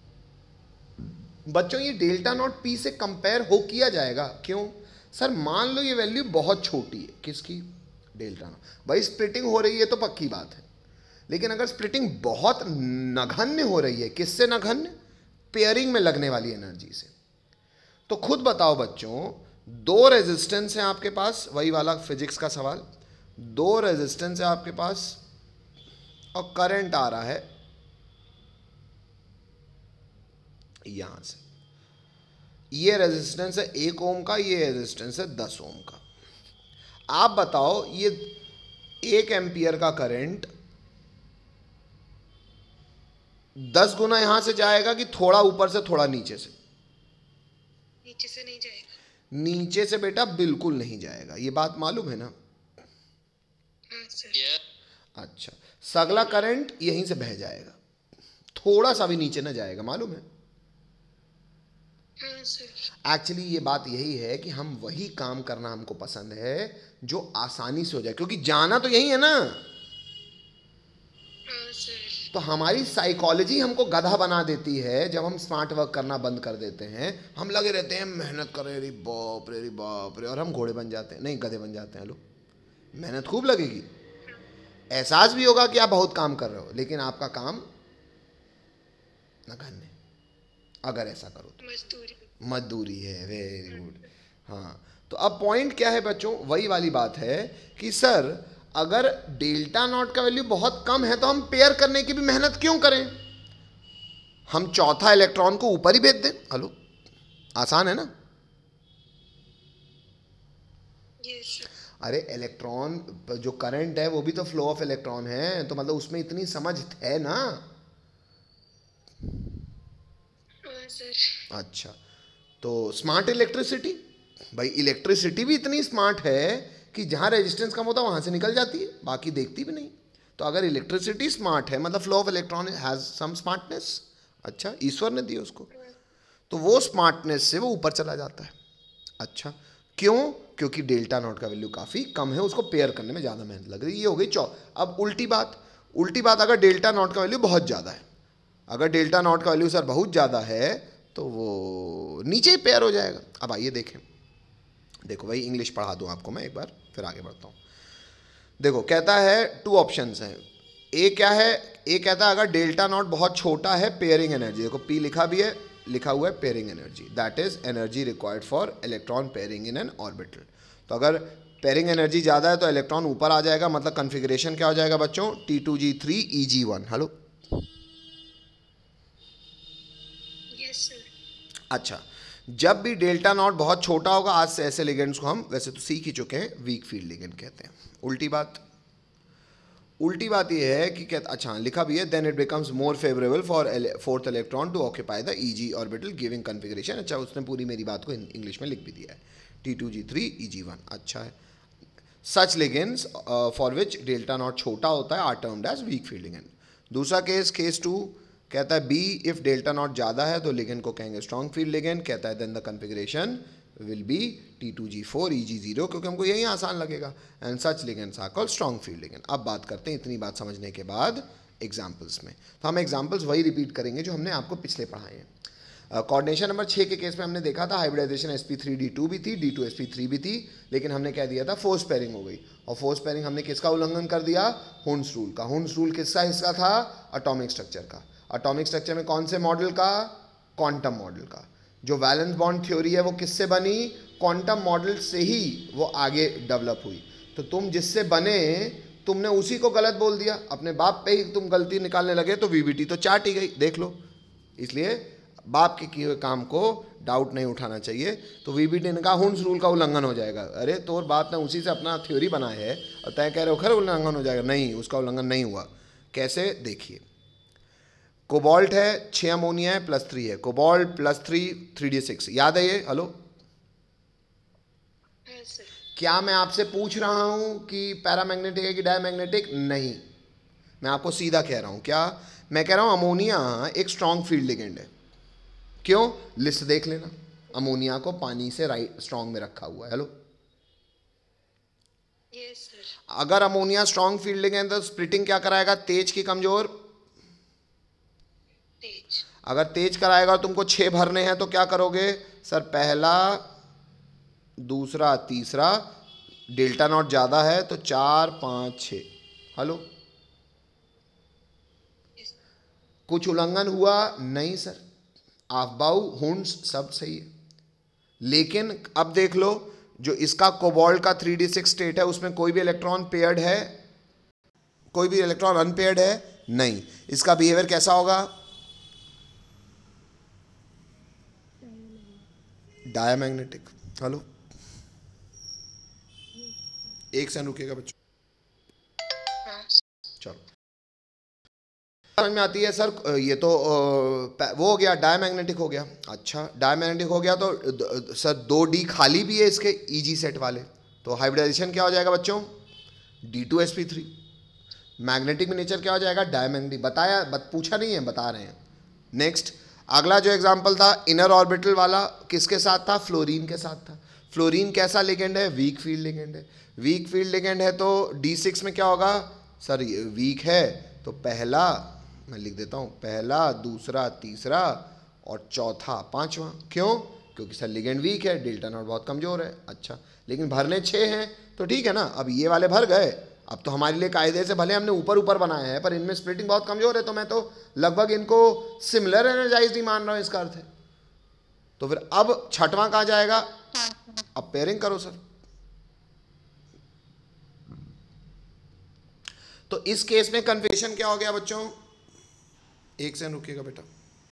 बच्चों ये डेल्टा नॉट पी से कंपेयर हो किया जाएगा, क्यों सर, मान लो ये वैल्यू बहुत छोटी है, किसकी, डेल्टा नॉट, भाई स्प्लिटिंग हो रही है तो पक्की बात है, लेकिन अगर स्प्लिटिंग बहुत नगण्य हो रही है, किससे नगण्य, पेयरिंग में लगने वाली एनर्जी से, तो खुद बताओ बच्चों, दो रेजिस्टेंस हैं आपके पास, वही वाला फिजिक्स का सवाल, दो रेजिस्टेंस है आपके पास और करंट आ रहा है यहां से, ये रेजिस्टेंस है एक ओम का, ये रेजिस्टेंस है दस ओम का। आप बताओ ये एक एम्पियर का करंट दस गुना यहां से जाएगा कि थोड़ा ऊपर से थोड़ा नीचे से, नीचे से नहीं जाएगा, नीचे से बेटा बिल्कुल नहीं जाएगा, ये बात मालूम है ना। हाँ सर। ये अच्छा, सगला करंट यहीं से बह जाएगा, थोड़ा सा भी नीचे ना जाएगा, मालूम है। हाँ सर। एक्चुअली ये बात यही है कि हम वही काम करना हमको पसंद है जो आसानी से हो जाए, क्योंकि जाना तो यही है ना। हाँ सर। तो हमारी साइकोलॉजी हमको गधा बना देती है, जब हम स्मार्ट वर्क करना बंद कर देते हैं, हम लगे रहते हैं मेहनत कर रहे, बाप रे बाप रे, और हम घोड़े बन जाते हैं, नहीं गधे बन जाते हैं लोग। मेहनत खूब लगेगी, एहसास भी होगा कि आप बहुत काम कर रहे हो, लेकिन आपका काम नगण्य, अगर ऐसा करो तो मजदूरी। मजदूरी है, वेरी गुड। हाँ, तो अब पॉइंट क्या है बच्चों, वही वाली बात है कि सर अगर डेल्टा नॉट का वैल्यू बहुत कम है तो हम पेयर करने की भी मेहनत क्यों करें, हम चौथा इलेक्ट्रॉन को ऊपर ही भेज दें। हेलो, आसान है ना। Yes sir. अरे इलेक्ट्रॉन जो करंट है वो भी तो फ्लो ऑफ इलेक्ट्रॉन है, तो मतलब उसमें इतनी समझ है ना। हाँ सर। अच्छा, तो स्मार्ट इलेक्ट्रिसिटी, भाई इलेक्ट्रिसिटी भी इतनी स्मार्ट है कि जहाँ रेजिस्टेंस कम होता है वहाँ से निकल जाती है, बाकी देखती भी नहीं। तो अगर इलेक्ट्रिसिटी स्मार्ट है मतलब flow of electron has some smartness, अच्छा ईश्वर ने दी उसको, तो वो स्मार्टनेस से वो ऊपर चला जाता है। अच्छा, क्यों, क्योंकि डेल्टा नॉट का वैल्यू काफ़ी कम है, उसको पेयर करने में ज़्यादा मेहनत लग रही है। ये हो गई चौ। अब उल्टी बात, उल्टी बात अगर डेल्टा नॉट का वैल्यू बहुत ज़्यादा है, अगर डेल्टा नॉट का वैल्यू सर बहुत ज़्यादा है तो वो नीचे ही पेयर हो जाएगा। अब आइए देखें, देखो भाई इंग्लिश पढ़ा दूँ आपको मैं एक बार, फिर आगे बढ़ता हूँ। देखो कहता है टू ऑप्शंस हैं, ए क्या है, एक कहता है अगर डेल्टा नॉट बहुत छोटा है पेयरिंग एनर्जी, देखो पी लिखा भी है, लिखा हुआ है pairing energy, that is energy required for electron pairing in an orbital. तो अगर पेयरिंग एनर्जी ज़्यादा है तो इलेक्ट्रॉन ऊपर आ जाएगा, मतलब कन्फिग्रेशन क्या हो जाएगा बच्चों, t two g three e g one. Hello, yes sir. अच्छा, जब भी डेल्टा नॉट बहुत छोटा होगा, आज से ऐसे लिगेंड्स को हम वैसे तो सीख ही चुके हैं, वीक फील्ड लिगेंड कहते हैं। उल्टी बात, उल्टी बात यह है कि कहता, अच्छा लिखा भी है, then it becomes more favourable for fourth electron to occupy the e g orbital giving configuration. अच्छा, उसने पूरी मेरी बात को इंग्लिश में लिख भी दिया है, t two g three e g one. अच्छा है, such ligands for which delta nought छोटा होता है are termed as weak field ligand. दूसरा केस, केस टू कहता है बी, इफ डेल्टा नॉट ज़्यादा है तो लिगेंड को कहेंगे स्ट्रॉन्ग फील्ड लिगेंड। कहता है then the configuration will be t two g four e g zero, क्योंकि हमको यही आसान लगेगा, and such ligands are called strong field ligand. अब बात करते हैं इतनी बात समझने के बाद एग्जाम्पल्स में। तो हम एग्जाम्पल्स वही रिपीट करेंगे जो हमने आपको पिछले पढ़ाए हैं। कोऑर्डिनेशन नंबर छः के केस में हमने देखा था hybridization S P three D two भी थी, d two S P three भी थी, लेकिन हमने क्या दिया था, फोर्स पेयरिंग हो गई। और फोर्स पेयरिंग हमने किसका उल्लंघन कर दिया, हुन्स रूल का। हुन्स रूल किसका हिस्सा था, एटॉमिक स्ट्रक्चर का। एटॉमिक स्ट्रक्चर में कौन से मॉडल का, क्वांटम मॉडल का। जो वैलेंस बॉन्ड थ्योरी है वो किससे बनी, क्वांटम मॉडल से ही वो आगे डेवलप हुई। तो तुम जिससे बने तुमने उसी को गलत बोल दिया, अपने बाप पे ही तुम गलती निकालने लगे तो वीबीटी तो चाट ही गई, देख लो। इसलिए बाप के किए हुए काम को डाउट नहीं उठाना चाहिए। तो वीबीटी ने कहा हुन्स रूल का उल्लंघन हो जाएगा। अरे तोर बाप ने उसी से अपना थ्योरी बनाया है और तय कह रहे हो खैर उल्लंघन हो जाएगा, नहीं, उसका उल्लंघन नहीं हुआ। कैसे, देखिए, कोबाल्ट है, छः अमोनिया है, प्लस थ्री है, cobalt plus three three D six, याद है ये। हेलो, हाँ सर। क्या मैं आपसे पूछ रहा हूं कि पैरामैग्नेटिक है कि डायमैग्नेटिक, नहीं, मैं आपको सीधा कह रहा हूं। क्या मैं कह रहा हूं, अमोनिया एक स्ट्रॉन्ग फील्ड लिगेंड है। क्यों, लिस्ट देख लेना, अमोनिया को पानी से राइट स्ट्रॉन्ग में रखा हुआ है। Hello, yes sir. अगर अमोनिया स्ट्रॉन्ग फील्ड लिगेंड तो स्प्लिटिंग क्या कराएगा, तेज की कमजोर, तेज। अगर तेज कराएगा और तुमको छः भरने हैं तो क्या करोगे, सर पहला दूसरा तीसरा, डेल्टा नॉट ज़्यादा है तो चार पाँच छः। हेलो, कुछ उल्लंघन हुआ, नहीं सर, आफ्बाउ हुन्स सब सही है। लेकिन अब देख लो, जो इसका कोबाल्ट का थ्री डी सिक्स स्टेट है उसमें कोई भी इलेक्ट्रॉन पेयर्ड है, कोई भी इलेक्ट्रॉन अनपेयर्ड है, नहीं। इसका बिहेवियर कैसा होगा, डायमैग्नेटिक। हेलो, एक सेकंड रुकिएगा बच्चों, हाँ। चलो समझ में आती है सर। ये तो वो हो गया, डायमैग्नेटिक हो गया। अच्छा, डायमैग्नेटिक हो गया तो सर दो डी खाली भी है इसके ईजी सेट वाले, तो हाइब्रिडाइजेशन क्या हो जाएगा बच्चों, d two S P three. Magnetic में नेचर क्या हो जाएगा, डायमैग्नेटिक। बताया, बत, पूछा नहीं है, बता रहे हैं। नेक्स्ट, अगला जो एग्जाम्पल था इनर ऑर्बिटल वाला, किसके साथ था, फ्लोरीन के साथ था। फ्लोरीन कैसा लिगेंड है, वीक फील्ड लिगेंड है। वीक फील्ड लिगेंड है तो डी सिक्स में क्या होगा, सर ये वीक है तो पहला, मैं लिख देता हूँ, पहला दूसरा तीसरा और चौथा पांचवा। क्यों, क्योंकि सर लिगेंड वीक है, डेल्टा नॉट बहुत कमज़ोर है। अच्छा, लेकिन भरने छः हैं तो ठीक है ना, अब ये वाले भर गए। अब तो हमारे लिए कायदे से भले हमने ऊपर ऊपर बनाया है पर इनमें स्प्लिटिंग बहुत कमज़ोर है, तो मैं तो लगभग इनको सिमिलर एनर्जाइज ही मान रहा हूँ, इसका अर्थ है। तो फिर अब छठवां कहाँ जाएगा, अब पेयरिंग करो सर। तो इस केस में कन्फिग्रेशन क्या हो गया बच्चों, एक सेकंड रुकिएगा बेटा,